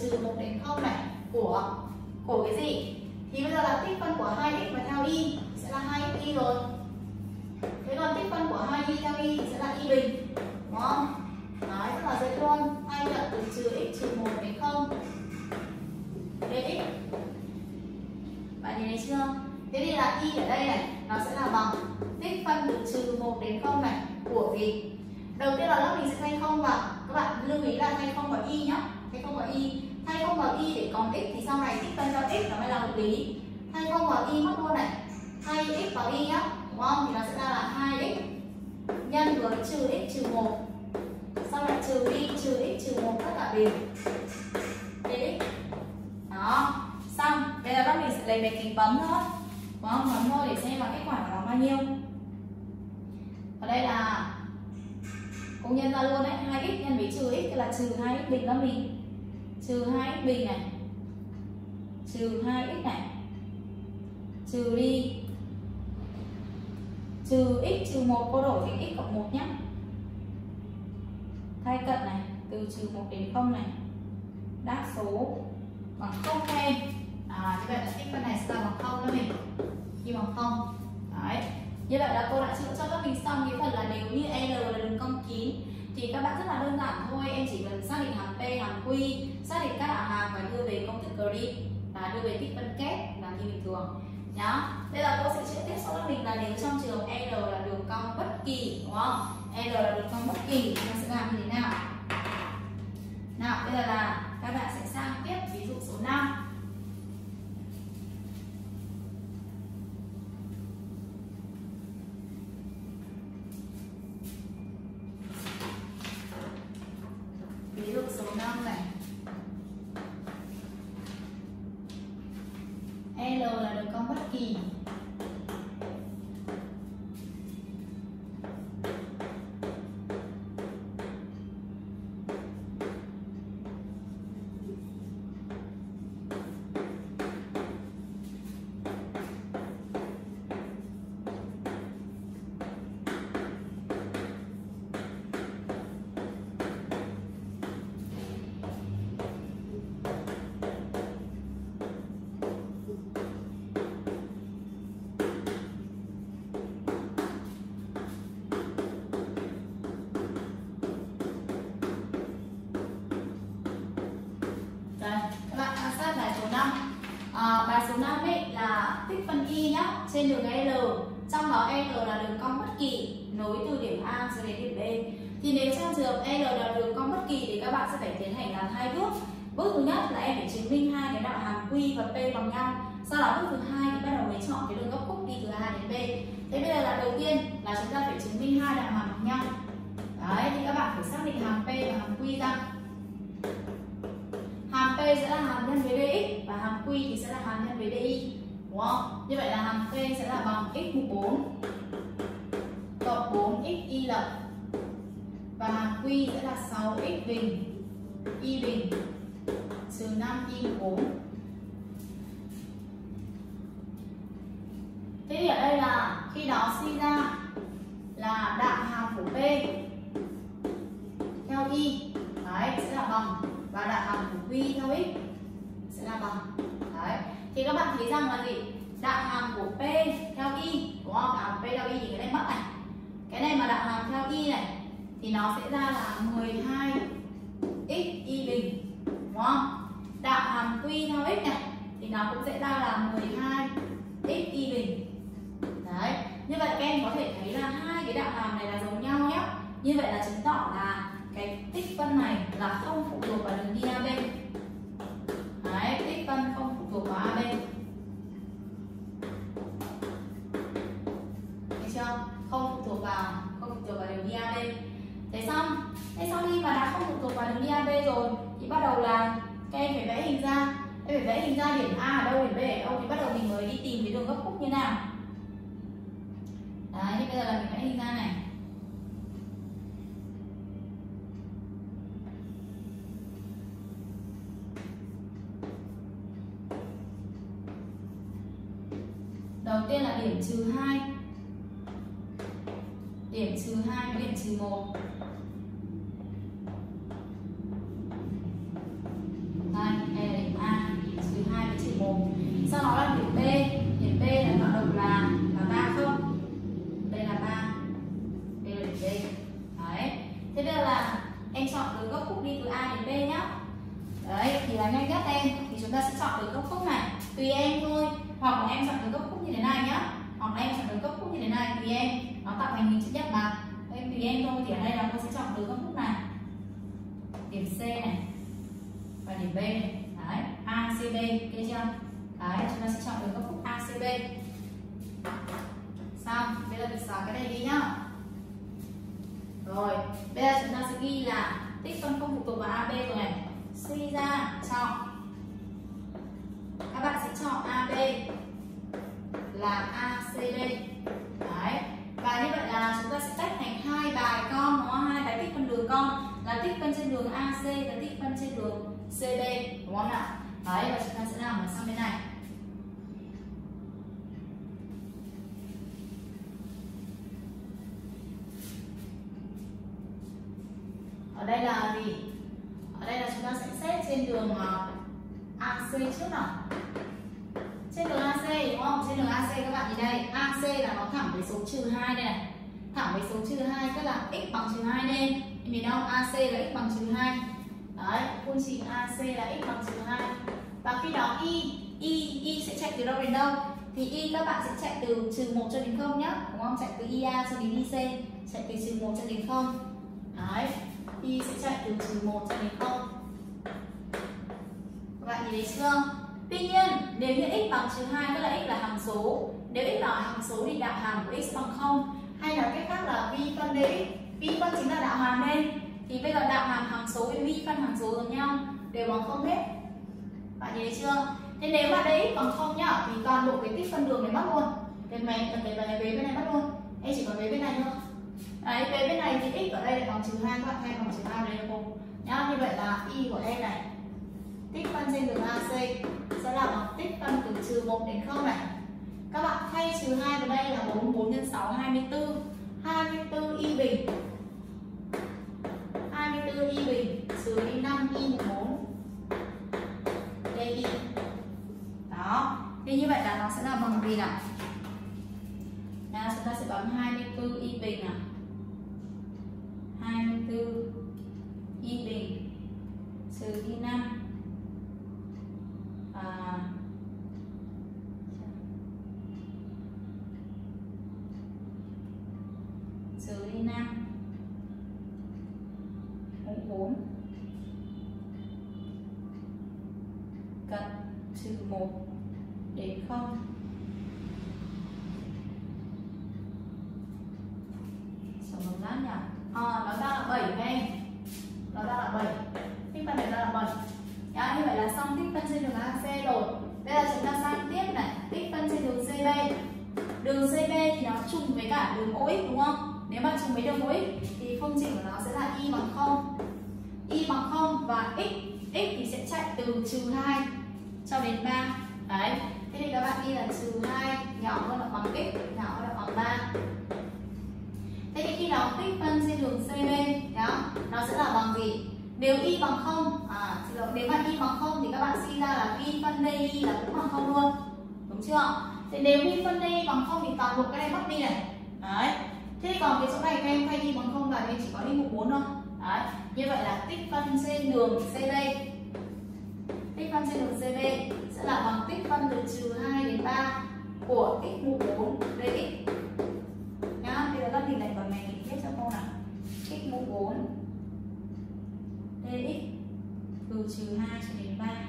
trừ một đến không này của của cái gì? Thì bây giờ là tích phân của hai x mà theo y sẽ là hai x y rồi. Thế còn tích phân của hai y theo y sẽ là y bình, đúng không? Đấy, rất là dễ luôn. Hai nhận từ trừ x trừ một đến không dx. Bạn nhìn thấy chưa? Thế thì là y ở đây này nó sẽ là bằng tích phân từ trừ một đến không này của gì? Đầu tiên là lớp mình sẽ thay không vào. Các bạn lưu ý là thay không vào y nhá. Thay không vào y, thay không vào y để còn x thì sau này tích phân cho x nó mới là hợp lý. Thay không vào y mất luôn này. Thay x vào y nhá, đúng không? Thì nó sẽ ra là hai x nhân với trừ x trừ một. Sau lại trừ y trừ x trừ một tất cả bình dx. Đó, xong. Bây giờ các mình sẽ lấy máy tính bấm thôi, đúng không? Bấm thôi để xem là kết quả của nó bao nhiêu. Ở đây là cũng nhân ra luôn đấy, hai x nhân với trừ x tức là trừ hai x bình đó mình. Trừ hai x bình này. Trừ hai x này. Trừ đi trừ x trừ một cô đổi thành x cộng một nhé. Thay cận này, từ trừ một đến không này. Đáp số bằng không em. À, như vậy là tích phân này sẽ là bằng không đó mình. Khi bằng không. Đấy. Như vậy là cô đã chữa cho các mình xong cái phần là nếu như L là đường cong kín thì các bạn rất là đơn giản thôi, em chỉ cần xác định hàm P, hàm Q, xác định các đạo hàm và đưa về công thức Green và đưa về tích phân kép là như bình thường. Nhá. Bây giờ cô sẽ chữa tiếp cho các mình là nếu trong trường L là đường cong bất kỳ, đúng không? L là đường cong bất kỳ thì nó sẽ làm như thế nào? Nào, bây giờ là các bạn sẽ sang tiếp ví dụ số năm. Ví dụ số năm này. L là đường cong bất kỳ. À, bài số năm ấy là tích phân y nhá, trên đường L, trong đó L là đường cong bất kỳ nối từ điểm A cho đến điểm B. Thì nếu trong trường L là đường cong bất kỳ thì các bạn sẽ phải tiến hành làm hai bước. Bước thứ nhất là em phải chứng minh hai cái đạo hàm Q và P bằng nhau. Sau đó bước thứ hai thì bắt đầu mới chọn cái đường góc khúc đi từ A đến B. Thế bây giờ là đầu tiên là chúng ta phải chứng minh hai đạo hàm bằng nhau. Đấy, thì các bạn phải xác định hàm P và hàm Q ra. Hàm P sẽ là hàm nhân với dx và hàm Q thì sẽ là hàm nhân với dy, đúng không? Như vậy là hàm P sẽ là bằng x mũ bốn cộng bốn x y lập và hàm Q sẽ là sáu x bình y bình trừ năm y mũ bốn. Thế thì ở đây là khi đó suy ra là đạo hàm của P theo y đấy sẽ là bằng và đạo hàm của Q theo x sẽ là bằng. Đấy. Thì các bạn thấy rằng là gì? Đạo hàm của P theo y, đúng không? Đạo hàm P theo y thì cái này mất này. Cái này mà đạo hàm theo y này thì nó sẽ ra là mười hai x y bình, đúng không? Đạo hàm Q theo x này thì nó cũng sẽ ra là mười hai x y bình. Đấy. Như vậy các em có thể thấy là hai cái đạo hàm này là giống nhau nhé. Như vậy là chứng tỏ là cái tích phân này là không phụ thuộc vào đường đi a bê. Đấy, tích phân không phụ thuộc vào a bê. Thấy chưa? Không phụ thuộc vào không phụ thuộc vào đường đi a bê. Thế xong, thế sau khi mà đã không phụ thuộc vào đường đi a bê rồi thì bắt đầu là các em phải vẽ hình ra. Em phải vẽ hình ra điểm A ở đâu, điểm B ở đâu thì bắt đầu mình mới đi tìm cái đường góc khúc như nào. Đấy, thì bây giờ là mình vẽ hình ra này. Đầu tiên là điểm trừ hai. Điểm trừ hai với điểm trừ một. Đây. hình hình chữ nhất mà. Em tùy em thôi, thì ở đây là cô sẽ chọn từ góc khúc này. Điểm C này và điểm B này. Đấy, A, C, B, ok chưa? Đấy, chúng ta sẽ chọn từ góc khúc A, C, B. Xong, bây giờ mình xóa cái này đi nhá. Rồi, bây giờ chúng ta sẽ ghi là tích phân không phụ thuộc vào a bê rồi này. Suy ra chọn, các bạn sẽ chọn a bê là a xê đê. Đấy. Và như vậy là chúng ta sẽ tách thành hai bài con, nó hai bài tích phân đường con là tích phân trên đường a xê và tích phân trên đường xê đê, đúng không nào? Đấy, và chúng ta sẽ làm ở sang bên này. Ở đây là gì? Ở đây là chúng ta sẽ xét trên đường a xê trước nào. Trên đường a xê đúng không? Trên đường a xê các bạn nhìn đây, a xê là nó thẳng với số trừ hai đây này. Thẳng với số trừ hai tức là x bằng trừ hai nên em nhìn không? a xê là x bằng trừ hai. Đấy, phương trình a xê là x bằng trừ hai. Và khi đó y y y sẽ chạy từ đâu đến đâu? Thì y các bạn sẽ chạy từ trừ một cho đến không nhá, đúng không? Chạy từ i a cho đến i xê, chạy từ trừ một cho đến không. Đấy, y sẽ chạy từ trừ một cho đến không. Các bạn nhìn thấy chưa? Tuy nhiên nếu như x bằng trừ hai tức là x là hằng số, nếu x là hằng số thì đạo hàm của x bằng không, hay nói cách khác là vi phân dx. Vi phân chính là đạo hàm đây, thì bây giờ đạo hàm hằng số với vi phân hằng số giống nhau đều bằng không hết. Bạn nhìn thấy chưa? Thế nếu mà dx bằng không nhá, thì toàn bộ cái tích phân đường này mất luôn. Cái máy cái cái vế bên này mất luôn. Em chỉ còn vế bên này thôi. Đấy, vế bên này thì x ở đây là bằng trừ hai, các bạn thay bằng trừ hai đây cô. Nhá, như vậy là y của đây này, tích phân trên đường a xê sẽ là bằng tích phân từ trừ một đến không này. Các bạn thay trừ hai vào đây là bốn, bốn nhân sáu, hai mươi tư. hai mươi tư y bình. hai mươi tư y bình trừ đi năm y mũ bốn. Đây y. Đó. Thì như vậy là nó sẽ là bằng gì nào? Nào, chúng ta sẽ bấm hai mươi tư y bình nào. hai mươi tư y bình trừ đi năm. À, trừ đi năm mũ bốn cận trừ một đến không. Xong một lát nhỉ? À, nó ra là bảy này. Nó ra là bảy. Tích phân này ra là bảy. Đó, như vậy là xong tích phân trên đường a xê rồi. Bây giờ chúng ta sang tiếp này, tích phân trên đường xê bê. Đường xê bê thì nó trùng với cả đường o ích đúng không? Nếu mà trùng với đường o ích thì phương trình của nó sẽ là y bằng không. Y bằng không và x x thì sẽ chạy từ trừ hai cho đến ba. Đấy. Thế thì các bạn ghi là trừ hai nhỏ hơn là bằng x, nhỏ hơn là bằng ba. Thế thì khi đó tích phân trên đường xê bê đó, nó sẽ là bằng gì? Nếu y bằng không, à, nếu mà y bằng không thì các bạn suy ra là vi phân di là cũng bằng không luôn, đúng chưa? Thế nếu vi phân di bằng không thì toàn bộ cái này mất đi này. Đấy. Thế thì còn cái chỗ này các em thay y bằng không vào đây chỉ có đi mũ bốn thôi. Đấy. Như vậy là tích phân trên đường xê bê, tích phân trên đường xê bê sẽ là bằng tích phân từ trừ hai đến ba của x mũ bốn dx. Nhá, bây giờ các hình này bằng này thì viết cho cô nào. X mũ bốn dx từ trừ hai cho đến ba.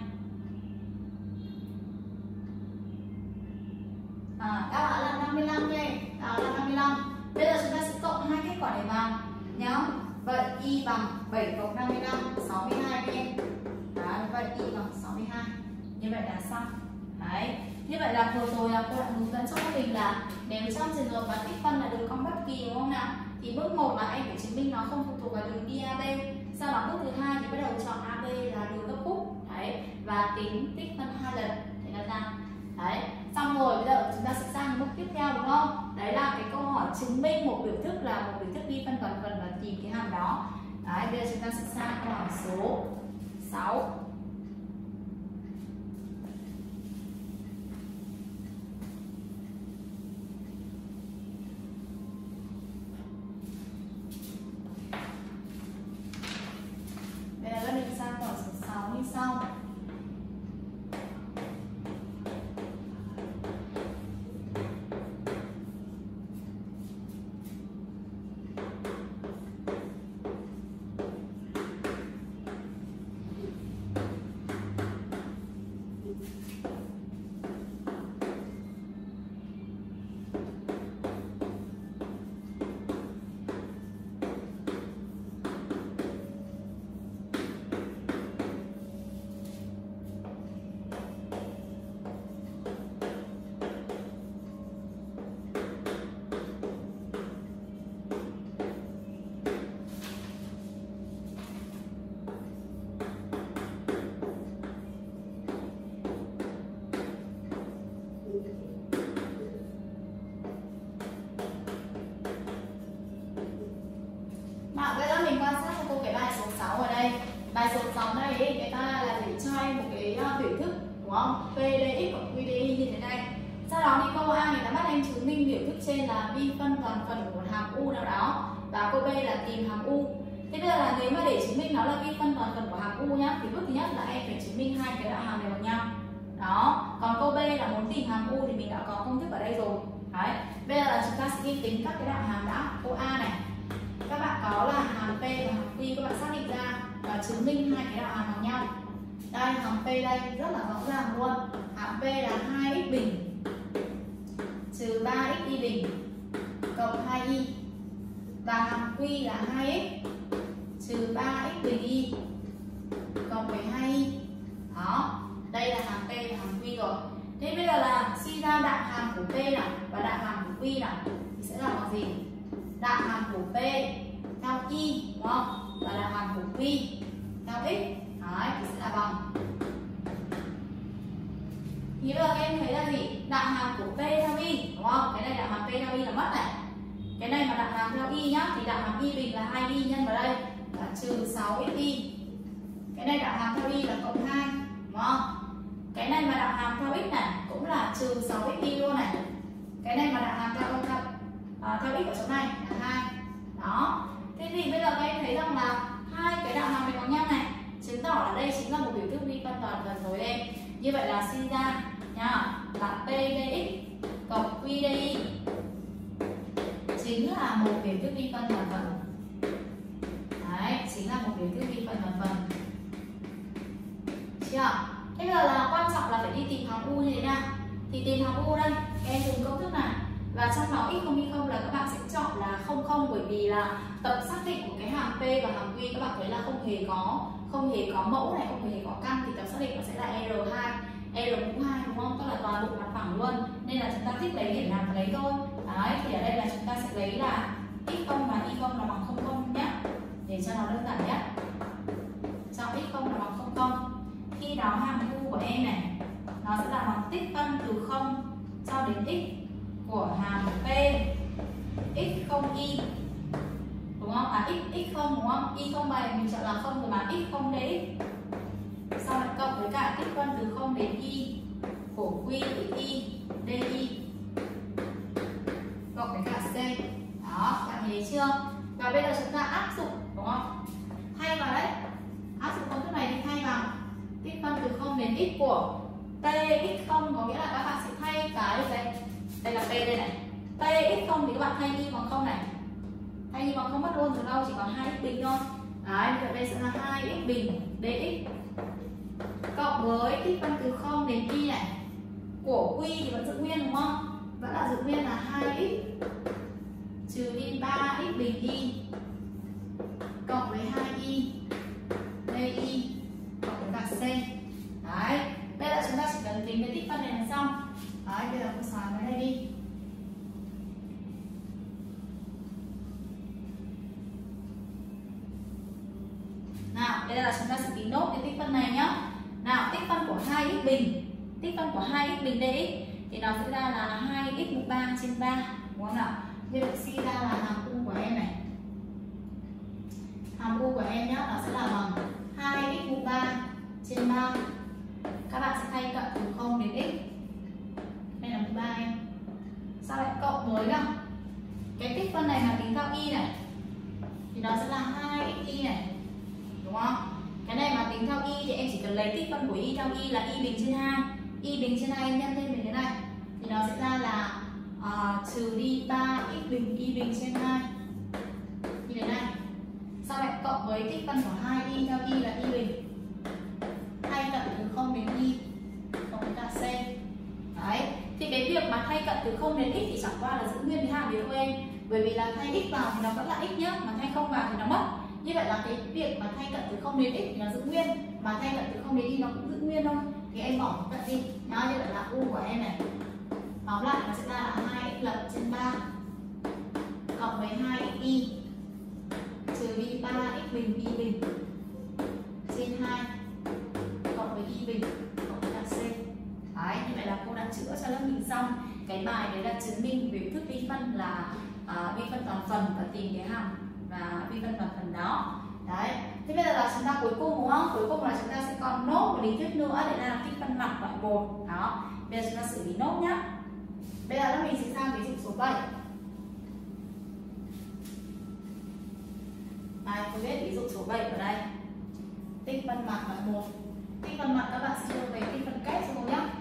À, đáp án là năm mươi lăm đây, đáp án là năm mươi lăm. Bây giờ chúng ta sẽ cộng hai kết quả này vào nhá. Vậy y bằng bảy cộng năm mươi lăm, sáu mươi hai các em. Đấy, vậy y bằng sáu mươi hai. Như vậy là xong. Đấy. Như vậy là vừa rồi là cô đã hướng dẫn cho các mình là nếu trong trường hợp mà tích phân là đường cong bất kỳ đúng không nào? Thì bước một là em phải chứng minh nó không phụ thuộc vào đường i a bê. Sau đó bước thứ hai thì bắt đầu chọn a bê là đường gấp khúc. Đấy, và tính tích phân hai lần thế là ra. Đấy, xong rồi bây giờ chúng ta sẽ sang bước tiếp theo đúng không? Đấy là cái câu hỏi chứng minh một biểu thức là một biểu thức vi phân toàn phần và tìm cái hàm đó. Đấy, bây giờ chúng ta sẽ sang câu hỏi số sáu. Bây giờ mình sang câu hỏi số sáu như sau. Nào bây giờ mình quan sát cho cô cái bài số sáu ở đây. Bài số sáu này ấy, người ta là để cho em một cái uh, biểu thức đúng không? pê đê ích cộng quy đê y như thế này. Sau đó thì câu A người ta bắt em chứng minh biểu thức trên là vi phân toàn phần của một hàm u nào đó, và câu B là tìm hàm u. Thế bây giờ là nếu mà để chứng minh nó là vi phân toàn phần của hàm u nhá, thì bước thứ nhất là em phải chứng minh hai cái đạo hàm này bằng nhau. Đó, còn câu B là muốn tìm hàm u thì mình đã có công thức ở đây rồi. Đấy, bây giờ là chúng ta sẽ đi tính các cái đạo hàm đã. Câu A này, các bạn có là hàm P và hàm Q, các bạn xác định ra và chứng minh hai cái đạo hàm bằng nhau. Đây, hàm P đây rất là rõ ràng luôn. Hàm P là hai x bình trừ ba x y bình cộng hai y, và hàm Q là hai x trừ ba x bình y cộng mười hai y. Đó, đây là hàm P và hàm Q rồi. Thế bây giờ là suy ra đạo hàm của P nào và đạo hàm của Q nào thì sẽ là bằng gì? Đạo hàm của P theo y đúng không? Và đạo hàm của Q theo x. Đấy, thì sẽ là bằng. Thì bây giờ các em thấy là gì? Đạo hàm của P theo y đúng không? Cái này đạo hàm P theo y là mất này. Cái này mà đạo hàm theo y nhá, thì đạo hàm y bình là hai y nhân vào đây là trừ sáu x y. Cái này đạo hàm theo y là cộng hai đúng không? Cái này mà đạo hàm theo x này cũng là trừ sáu x y luôn này. Cái này mà đạo hàm theo theo, à, theo x ở chỗ này là hai. Đó. Thế thì bây giờ các em thấy rằng là hai cái đạo hàm này bằng nhau này, chứng tỏ là đây chính là một biểu thức vi phân toàn phần rồi em. Như vậy là suy ra nha, là pê đê ích cộng quy đê y chính là một biểu thức vi phân toàn phần. Đấy, chính là một biểu thức vi phân toàn phần. Chưa? Thế bây giờ là quan trọng là phải đi tìm hàm u như thế nào? Thì tìm hàm u đây, các em dùng công thức này. Và trong đó x không y không là các bạn sẽ chọn là không không, bởi vì là tập xác định của cái hàm P và hàm Q các bạn thấy là không hề có không hề có mẫu này, không hề có căn, thì tập xác định nó sẽ là R hai, R mũ hai đúng không? Tức là toàn bộ mặt phẳng luôn. Nên là chúng ta thích lấy điểm nào thì lấy thôi. Đấy, thì ở đây là chúng ta sẽ lấy là x không và y không là bằng không không nhé, để cho nó đơn giản nhất. Chọn x không là bằng không không. Khi đó hàm u của em này nó sẽ là bằng tích phân từ không cho đến x của hàm P x không y đúng không? À x x không đúng không? Y không bài mình chọn là không rồi mà x không dx. Sau lại cộng với cả tích phân từ không đến y của Q y dy cộng với cả c. Đó, bạn thấy chưa? Và bây giờ chúng ta áp dụng đúng không? Thay vào đấy, áp dụng công thức này thì thay vào tích phân từ không đến x của t x không, có nghĩa là các bạn sẽ thay cái đây, đây là p đây này, t x không thì các bạn thay y bằng không này, thay y bằng không mất luôn rồi đâu, chỉ còn hai x bình thôi. Đấy, bây giờ đây sẽ là hai x bình dx cộng với tích phân từ không đến y này của q thì vẫn giữ nguyên đúng không? Vẫn là giữ nguyên là hai x trừ đi ba x bình y cộng với hai y dy cộng với cả c. Đấy, bây giờ chúng ta chỉ cần tính cái tích phân này là xong. Đấy, bây giờ cô xóa cái này đi. Nào, bây giờ là chúng ta sẽ tính nốt cái tích phân này nhá. Nào, tích phân của hai x bình, tích phân của hai x bình dx thì nó sẽ ra là hai x mũ ba trên ba, đúng không nào? Như vậy suy ra là hàm u của em này. Hàm u của em nhá, nó sẽ là bằng hai x mũ ba trên ba. Các bạn sẽ thay cận từ không đến x. Đây là mũ ba em. Sau lại cộng với nào? Cái tích phân này là tính theo y này. Thì nó sẽ là hai x y này. Đúng không? Cái này mà tính theo y thì em chỉ cần lấy tích phân của y theo y là y bình trên hai. Y bình trên hai em nhân lên với cái này thì nó sẽ ra là uh, trừ đi ba x bình y bình trên hai như thế này. Sau lại cộng với tích phân của hai y theo y là y bình, thay cận từ không đến y cộng với cả c. Đấy, thì cái việc mà thay cận từ không đến x thì chẳng qua là giữ nguyên cái hàm đấy thôi em, bởi vì là thay x vào thì nó vẫn là x nhá, mà thay không vào thì nó mất. Như vậy là cái việc mà thay cận từ không đến x thì nó giữ nguyên, mà thay cận từ không đến y nó cũng giữ nguyên thôi. Thì em bỏ cận đi nhá, như vậy là u của em này tóm lại nó sẽ ra là hai x lập trên ba cộng với hai x y trừ đi ba x bình y bình trên hai cộng với y bình cộng với cả c. Đấy, như vậy là cô đã chữa cho lớp mình xong cái bài đấy là chứng minh biểu thức vi phân là uh, vi phân toàn phần và tìm cái hàm và vi phân mặt phần đó. Đấy. Thế bây giờ là chúng ta cuối cùng đúng không? Cuối cùng là chúng ta sẽ còn nốt một lý thuyết nữa, đấy là tích phân mặt loại một. Đó. Bây giờ chúng ta xử lý nốt nhá. Bây giờ là mình sẽ sang ví dụ số bảy. Đây, tôi viết ví dụ số bảy ở đây. Tích phân mặt loại một. Tích phân mặt các bạn sẽ đưa về tích phân kép cho cô nhé.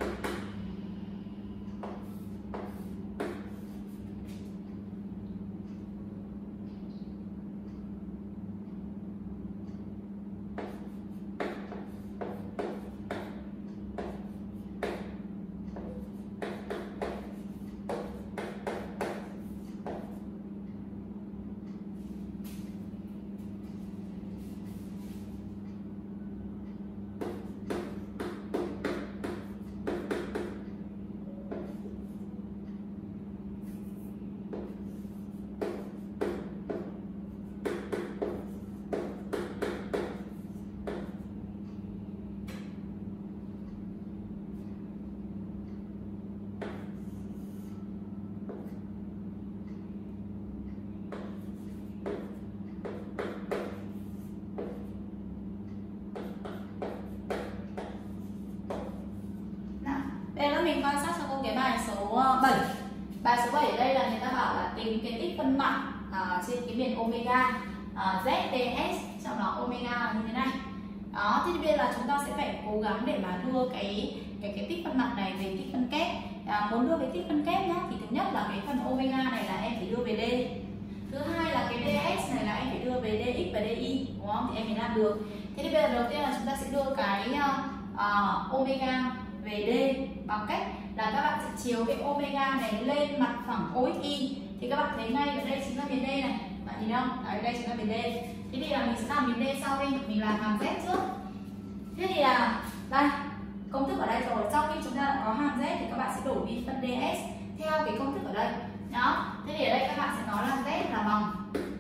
Đây là mình quan sát cho cô cái bài số bảy. Bài số bảy ở đây là người ta bảo là tính cái tích phân mặt à, trên cái biên omega à, Z T S, trong đó omega là như thế này. Đó, thì bây giờ là chúng ta sẽ phải cố gắng để mà đưa cái cái cái tích phân mặt này về tích phân kép. À, muốn đưa về tích phân kép nhá, thì thứ nhất là cái phần omega này là em phải đưa về D. Thứ hai là cái ds này là em phải đưa về dx và dy, đúng không? Thì em mới làm được. Thế thì bây giờ đầu tiên là chúng ta sẽ đưa cái uh, omega về D bằng cách là các bạn sẽ chiếu cái omega này lên mặt phẳng O X Y. Thì các bạn thấy ngay ở đây chính là miền D này, bạn nhìn không? Đấy, đây chính là miền D. Thế thì là mình sẽ làm miền D sau đi, mình làm hàm Z trước. Thế thì là đây, công thức ở đây rồi. Sau khi chúng ta đã có hàm Z thì các bạn sẽ đổi vi phân ds theo cái công thức ở đây. Đó. Thế thì ở đây các bạn sẽ nói là Z là bằng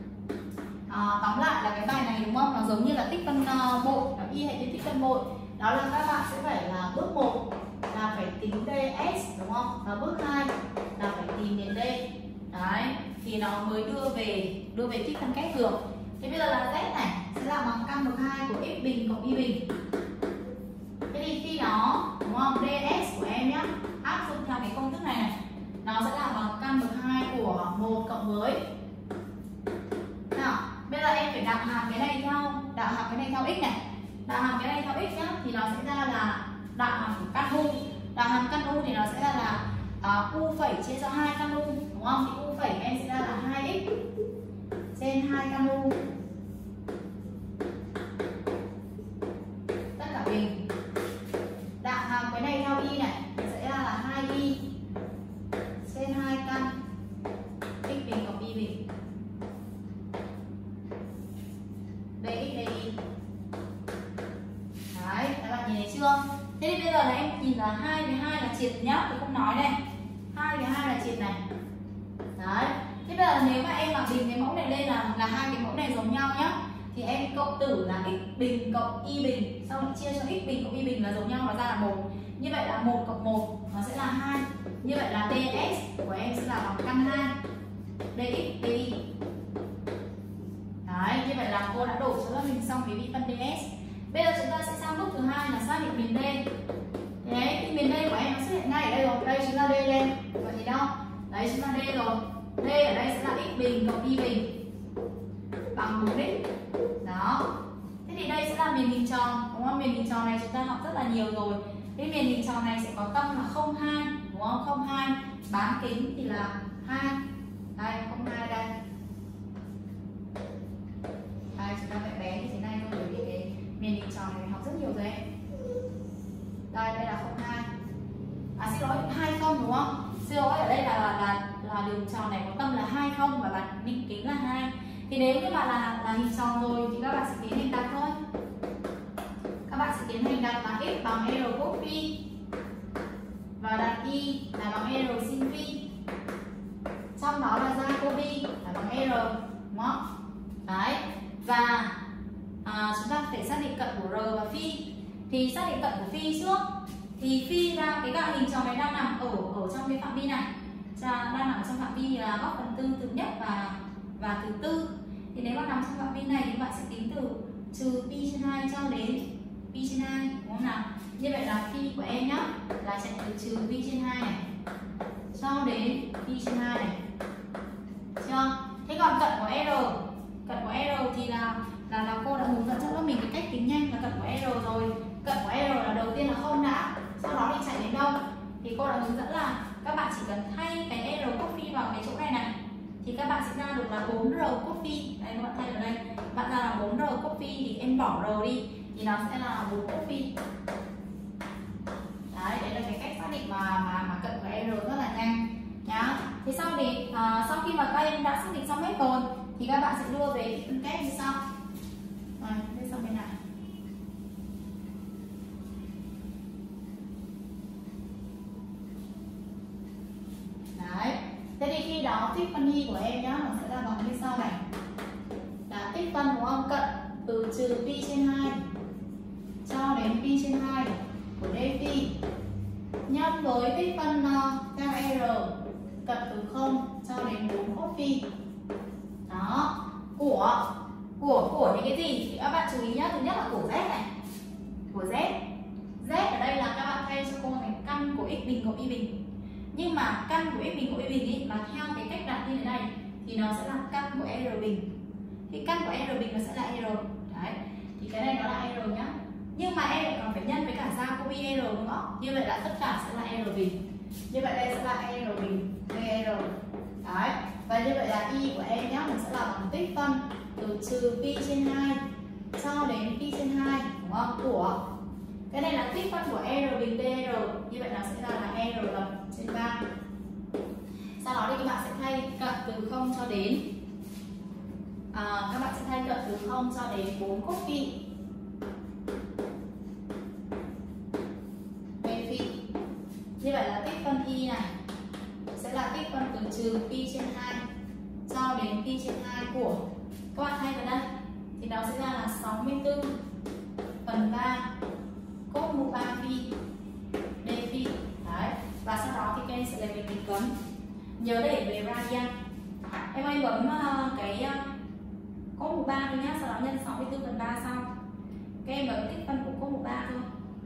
à, tóm lại là cái bài này đúng không? Nó giống như là tích phân uh, một, nó y hệ với tích phân một. Đó là các bạn sẽ phải là bước một là phải tính ds đúng không? Và bước hai là phải tìm miền D. Đấy, thì nó mới đưa về đưa về tích phân kép được. Thế bây giờ là Z này sẽ là bằng căn bậc hai của x bình cộng y bình. Thế thì khi đó đúng không? ds của em nhá, áp dụng theo cái công thức này này, nó sẽ là bằng căn bậc hai của một cộng với. Nào, bây giờ em phải đạo hàm cái này theo đạo hàm cái này theo x này. Đạo hàm cái này theo x nhá, thì nó sẽ ra là đạo hàm của căn u. Đạo hàm căn u thì nó sẽ ra là uh, u phẩy chia cho hai căn u, đúng không? Thì u phẩy em sẽ ra là hai x trên hai căn u tất cả bình. Đạo hàm cái này theo y này thì sẽ ra là hai y trên hai căn x bình cộng y bình dx dy. Đấy, các bạn nhìn thấy chưa? Thế thì bây giờ là em nhìn là hai với hai là triệt nhá, tôi không nói này. hai với hai là triệt này. Đấy. Thế bây giờ nếu mà em mà bình cái mẫu này lên là là hai cái mẫu này giống nhau nhá, thì em cộng tử là x bình cộng y bình, sau lại chia cho x bình cộng y bình là giống nhau, nó ra là một. Như vậy là một cộng một nó sẽ là hai. Như vậy là ds của em sẽ là bằng căn hai dx dy. Đấy, như vậy là cô đã đổ cho lớp mình xong cái vi phân ds. Bây giờ chúng ta sẽ sang bước thứ hai là xác định miền D. Đấy, thì miền D của em nó xuất hiện ngay ở đây rồi. Đây chính là D lên. Vậy thì đâu? Đấy chính là D rồi. D ở đây sẽ là x bình cộng y bình bằng bốn x. Đó. Thế thì đây sẽ là miền hình tròn, đúng không? Miền hình tròn này chúng ta học rất là nhiều rồi. Cái miền hình tròn này sẽ có tâm là không hai, đúng không? không hai. Bán kính thì là hai. Đây, không hai đây. Đây, chúng ta vẽ bé như thế này thôi, bởi vì cái miền hình tròn này mình học rất nhiều rồi em. Đây, đây là không hai. À xin lỗi, hai không đúng không? Xin lỗi, ở đây là là là đường tròn này có tâm là hai không và bán định kính là hai. Thì nếu như mà là là hình tròn rồi thì các bạn sẽ tiến hành đặt thôi. Các bạn sẽ tiến hành đặt là x bằng r cos phi và đặt y là bằng r sin phi. Trong đó là Jacobi là bằng r, đúng không? Đấy. Và à, chúng ta phải xác định cận của r và phi. Thì xác định cận của phi trước. Thì phi ra cái dạng hình tròn này đang nằm ở ở trong cái phạm vi này, đang nằm trong phạm vi là góc phần tư thứ nhất và và thứ tư. nếu mà nằm trong phạm vi này thì các bạn sẽ tính từ trừ pi trên hai cho đến pi trên hai, đúng không nào? Như vậy là phi của em nhá là chạy từ trừ pi trên hai này cho đến pi trên hai này. Chưa? Thế còn cận của R, cận của R thì là là là cô đã hướng dẫn cho các mình cái cách tính nhanh là cận của R rồi. Cận của R là đầu tiên là không đã, sau đó thì chạy đến đâu? Thì cô đã hướng dẫn là các bạn chỉ cần thay cái R cốt phi vào cái chỗ này này thì các bạn sẽ ra được là bốn R cốt phi. Đây các bạn thay vào đây. Bạn ra là bốn R cốt phi thì em bỏ R đi thì nó sẽ là bốn cốt phi. Đấy, đấy là cái cách xác định mà mà mà cận của R rất là nhanh nhá. Thì sau thì uh, sau khi mà các em đã xác định xong hết rồi thì các bạn sẽ đưa về cái phân kép như sau. Rồi, đây sang bên này. Đấy. Thế thì khi đó tích phân y của em nhá, nó sẽ là bằng như sau này. Là tích phân đúng không? Cận từ trừ pi trên hai cho đến pi trên hai của d phi nhân với tích phân uh, theo R cận từ không cho đến bốn cốt phi. Đó, của của của những cái gì thì các bạn chú ý nhá. Thứ nhất là của z này, của z. Z ở đây là các bạn thay cho cô thành căn của x bình cộng y bình. Nhưng mà căn của x bình cộng y bình ý, mà theo cái cách đặt như thế này thì nó sẽ là căn của R bình. Thì căn của R bình nó sẽ là R. Đấy. Thì cái này nó là R nhá. Nhưng mà em lại còn phải nhân với cả gia của pi R nữa. Như vậy là tất cả sẽ là R bình. Như vậy đây sẽ là R bình, đây R. Đấy. Và như vậy là y của em nhá, nó sẽ là bằng tích phân từ trừ pi trên hai cho đến pi trên hai, đúng không? Của cái này là tích phân của R bình dr. Như vậy nó sẽ là, là R lập trên ba. Sau đó thì các bạn sẽ thay cận từ không cho đến à, các bạn sẽ thay cận từ không cho đến bốn cốt phi. Như vậy là tích phân y này sẽ là tích phân từ trừ pi trên hai cho đến pi trên hai của, các bạn thay vào đây thì nó sẽ ra là sáu mươi tư phần ba cos mũ ba phi d phi. Đấy. Và sau đó thì các em sẽ lấy về tính cấm. Nhớ để về radian. Em ơi bấm uh, cái uh, cos mũ ba thôi nhá, sau đó nhân sáu mươi tư phần ba sau. Các em bấm tích phân của cos mũ ba thôi.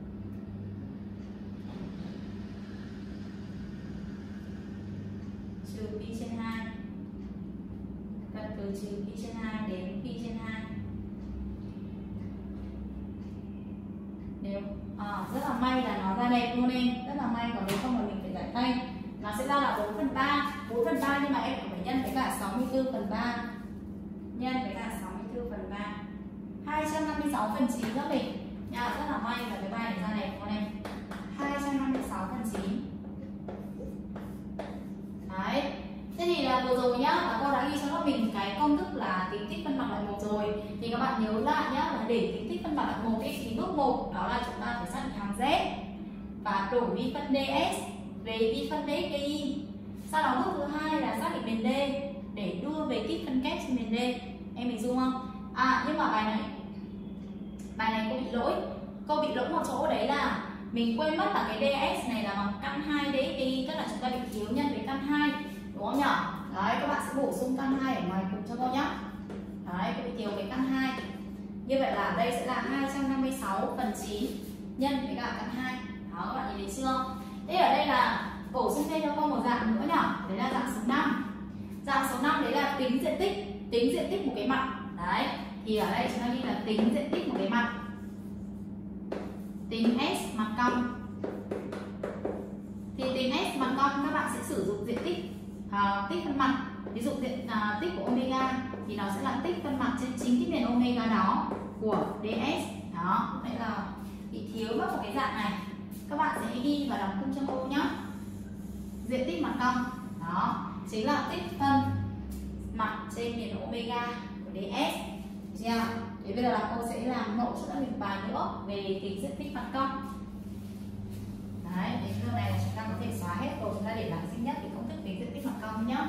Trừ pi trên hai, cận từ trừ pi trên hai đến pi trên hai. Nếu à, rất là may là nó ra đẹp luôn em, rất là may, còn nếu không là mình phải giải tay. Nó sẽ ra là bốn phần ba, bốn phần ba nhưng mà em phải nhân với cả sáu mươi tư phần ba, nhân với cả sáu mươi tư phần ba, hai trăm năm mươi sáu phần chín các mình nha. Rất là may là cái bài này ra đẹp luôn em, hai trăm năm mươi sáu phần chín. Đấy. Thế thì là vừa rồi nhá, là cô đã ghi cho các mình cái công thức là tính tích phân bằng loại một rồi. Thì các bạn nhớ lại nhá, là để tính tích phân bằng loại một ấy, thì bước một đó là chúng ta phải xác định hàng Z và đổi vi phân ds về vi phân dx dy. Sau đó bước thứ hai là xác định miền D để đưa về tích phân kép trên miền D. Em hình dung không? À nhưng mà bài này bài này cô bị lỗi. Cô bị lỗi một chỗ đấy là mình quên mất là cái ds này là bằng căn hai dx dy, tức là chúng ta bị thiếu nhân với căn hai, đúng không nhỉ? Đấy, các bạn sẽ bổ sung căn hai ở ngoài cùng cho cô nhé. Đấy, cô bị thiếu cái căn hai. Như vậy là đây sẽ là hai trăm năm mươi sáu phần chín nhân với cả căn hai. Đó, các bạn nhìn thấy chưa? Thế ở đây là bổ sung thêm cho cô một dạng nữa nhỉ? Đấy là dạng số năm. Dạng số năm đấy là tính diện tích, tính diện tích một cái mặt. Đấy, thì ở đây chúng ta ghi là tính diện tích một cái mặt. Tính S mặt cong. Thì tính S mặt cong các bạn sẽ sử dụng diện tích à, tích phân mặt. Ví dụ diện à, tích của omega thì nó sẽ là tích phân mặt trên chính cái miền omega đó của ds. Đó, vậy là bị thiếu mất một cái dạng này. Các bạn sẽ ghi và đọc cung cho cô nhé. Diện tích mặt cong đó chính là tích phân mặt trên miền omega của ds. Được chưa? Thế bây giờ là cô sẽ làm mẫu cho các mình bài nữa về tính diện tích mặt cong. Đấy, đến giờ này là chúng ta có thể xóa hết rồi, chúng ta để làm duy nhất cái công thức tính diện tích mặt cong nhé.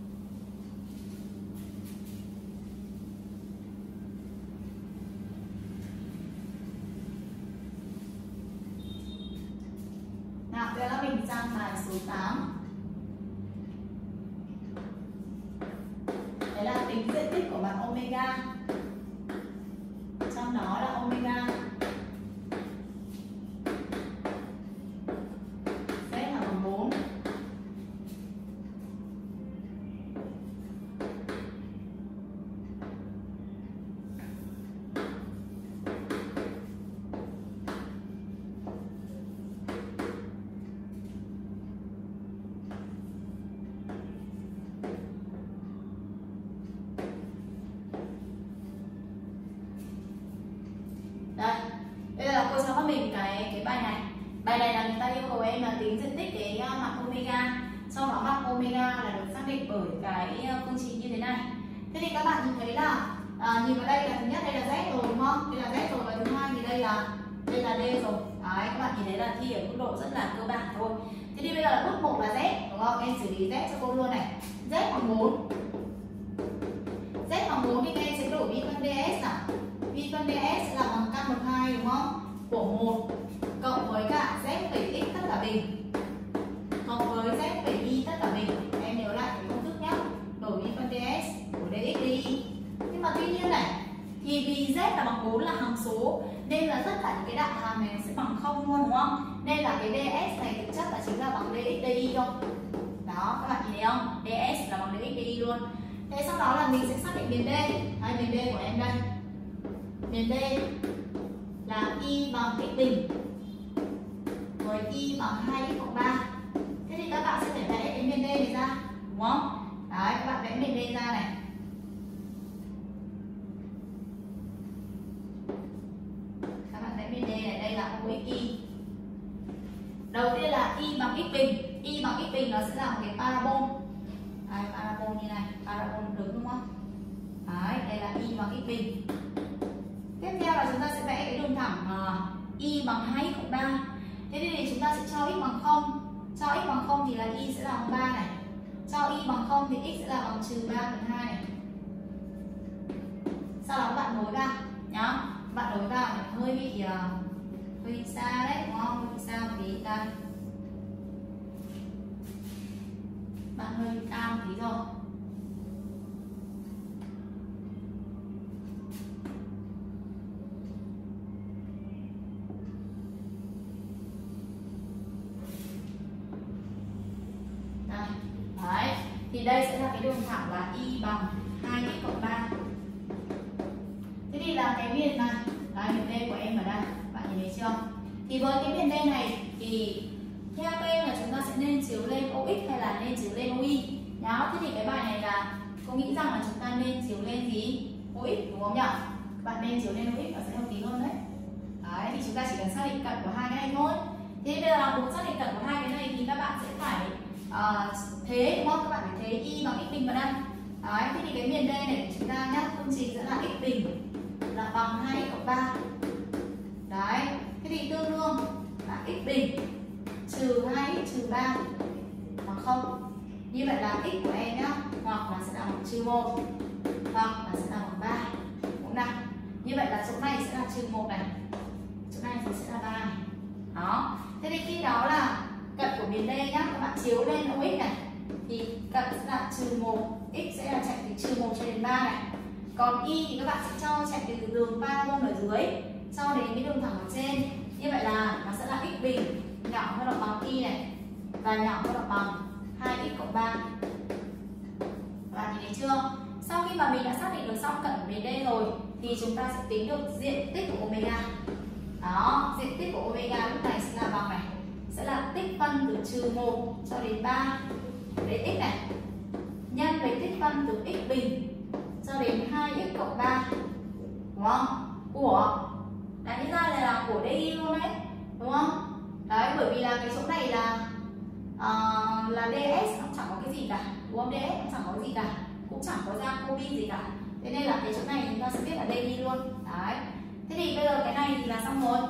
Nào, bây giờ mình sang bài số tám. Đấy là tính tính diện tích của mặt omega. Trong đó là omega Z là bằng bốn. Đây, bây giờ là cô cho các mình cái cái bài này. Bài này là người ta yêu cầu em là tính diện tích cái mặt omega. Trong đó mặt omega là được xác định bởi cái phương trình như thế này. Thế thì các bạn nhìn thấy là à, nhìn vào đây là thứ nhất đây là Z rồi đúng không? Đây là Z rồi, và thứ hai thì đây là đây là D rồi. Đấy, các bạn nhìn thấy là thi ở mức độ rất là cơ bản thôi. Thế thì bây giờ là bước một là Z đúng không? Em xử lý Z cho cô luôn này. Z bằng bốn. Z bằng bốn thì các em sẽ đổi vi phân ds nào. Vi phân ds là bằng căn bậc hai đúng không? Của một cộng với cả Z phẩy x tất cả bình cộng với Z phẩy y tất cả bình. Em nhớ lại cái công thức nhé. Đổi vi phân ds của dx đi. Nhưng mà tuy nhiên này thì vì Z là bằng bốn là hằng số nên là tất cả những cái đại hàm này sẽ bằng không luôn đúng không? Nên là cái ds này thực chất là chính là bằng dx dy thôi. Đó, các bạn nhìn thấy không? ds là bằng dx dy luôn. Thế sau đó là mình sẽ xác định miền D. Đây, miền D của em đây. Miền D là y bằng x bình với y bằng hai x cộng ba. Thế thì các bạn sẽ phải vẽ cái miền D này ra đúng không? Đấy, các bạn vẽ miền D ra này. Các bạn vẽ miền D này, đây là ô x y. Đầu tiên là y bằng x bình. Y bằng x bình nó sẽ là một cái parabol. Đây, parabol như này, parabol đứng đúng không? Đấy, đây là y bằng x bình. Tiếp theo là chúng ta sẽ vẽ cái đường thẳng uh, y bằng hai x cộng ba. Thế thì chúng ta sẽ cho x bằng không. Cho x bằng không thì là y sẽ là bằng ba này. Cho y bằng không thì x sẽ là bằng trừ ba phần hai này. Sau đó các bạn nối vào nhá. Bạn nối vào thì hơi bị uh, hơi bị xa đấy đúng không? Hơi bị xa một tí đây. Bạn hơi bị cao một tí rồi. Đấy, thì đây sẽ là cái đường thẳng là y bằng hai x cộng ba. Thế thì là cái miền này, là miền D của em ở đây, bạn nhìn thấy chưa? Thì với cái miền D này thì theo các em là chúng ta sẽ nên chiếu lên ô ích hay là nên chiếu lên ô y. Đó, thế thì cái bài này là cô nghĩ rằng là chúng ta nên chiếu lên gì? ô ích đúng không nhỉ? Bạn nên chiếu lên ô ích nó sẽ hợp lý hơn đấy. Đấy, thì chúng ta chỉ cần xác định cận của hai cái này thôi. Thế bây giờ là muốn xác định cận của hai cái này thì các bạn sẽ phải uh, thế đúng không? Các bạn phải thế y bằng x bình vào đây. Đấy, thế thì cái miền D này của chúng ta nhá, phương trình sẽ là x bình là bằng hai x cộng ba. Đấy, thế thì tương đương là x bình trừ hai x trừ ba bằng không. Như vậy là x của em nhá, hoặc là sẽ là bằng trừ một hoặc là sẽ là bằng ba. Đúng không? Như vậy là chỗ này sẽ là trừ một này, chỗ này thì sẽ là ba này. Đó, thế thì khi đó là cận của miền D nhá, các bạn chiếu lên ô x này thì cận sẽ là trừ một, x sẽ là chạy từ trừ một cho đến ba này. Còn y thì các bạn sẽ cho chạy từ đường parabol ở dưới cho đến cái đường thẳng ở trên. Như vậy là nó sẽ là x bình nhỏ hơn hoặc bằng y này và nhỏ hơn hoặc bằng hai x cộng ba. Các bạn nhìn thấy chưa? Sau khi mà mình đã xác định được xong cận của miền D rồi thì chúng ta sẽ tính được diện tích của omega. Đó, diện tích của omega lúc này sẽ là bằng này, sẽ là tích phân từ trừ một cho đến ba dx này nhân với tích phân từ x bình cho đến hai x cộng ba, đúng không? Của đánh ra này là của dy luôn đấy, đúng không? Đấy, bởi vì là cái chỗ này là uh, là ds cũng chẳng có cái gì cả, đúng không? Ds cũng chẳng có cái gì cả, cũng chẳng có Jacobi gì cả, thế nên là cái chỗ này chúng ta sẽ biết là dy luôn. Đấy, thế thì bây giờ cái này thì là xong rồi.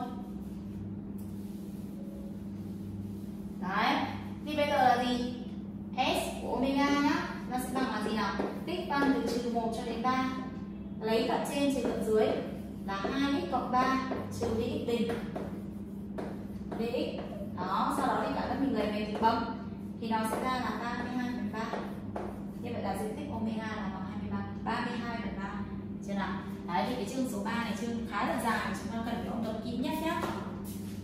Đấy, thì bây giờ là gì? S của omega nhá, nó sẽ bằng là gì nào? Tích phân từ trừ một cho đến ba, lấy cận trên trừ cận dưới là hai x cộng ba trừ dx bình dx. Đó, sau đó thì cả các mình lấy về thì bằng thì nó sẽ ra là ba mươi hai phần ba. Như vậy là diện tích omega là bằng hai mươi ba. ba mươi hai phần ba. Chưa nào? Đấy thì cái chương số ba này chương khá là dài, chúng ta cần phải ôn tập kỹ nhất nhé.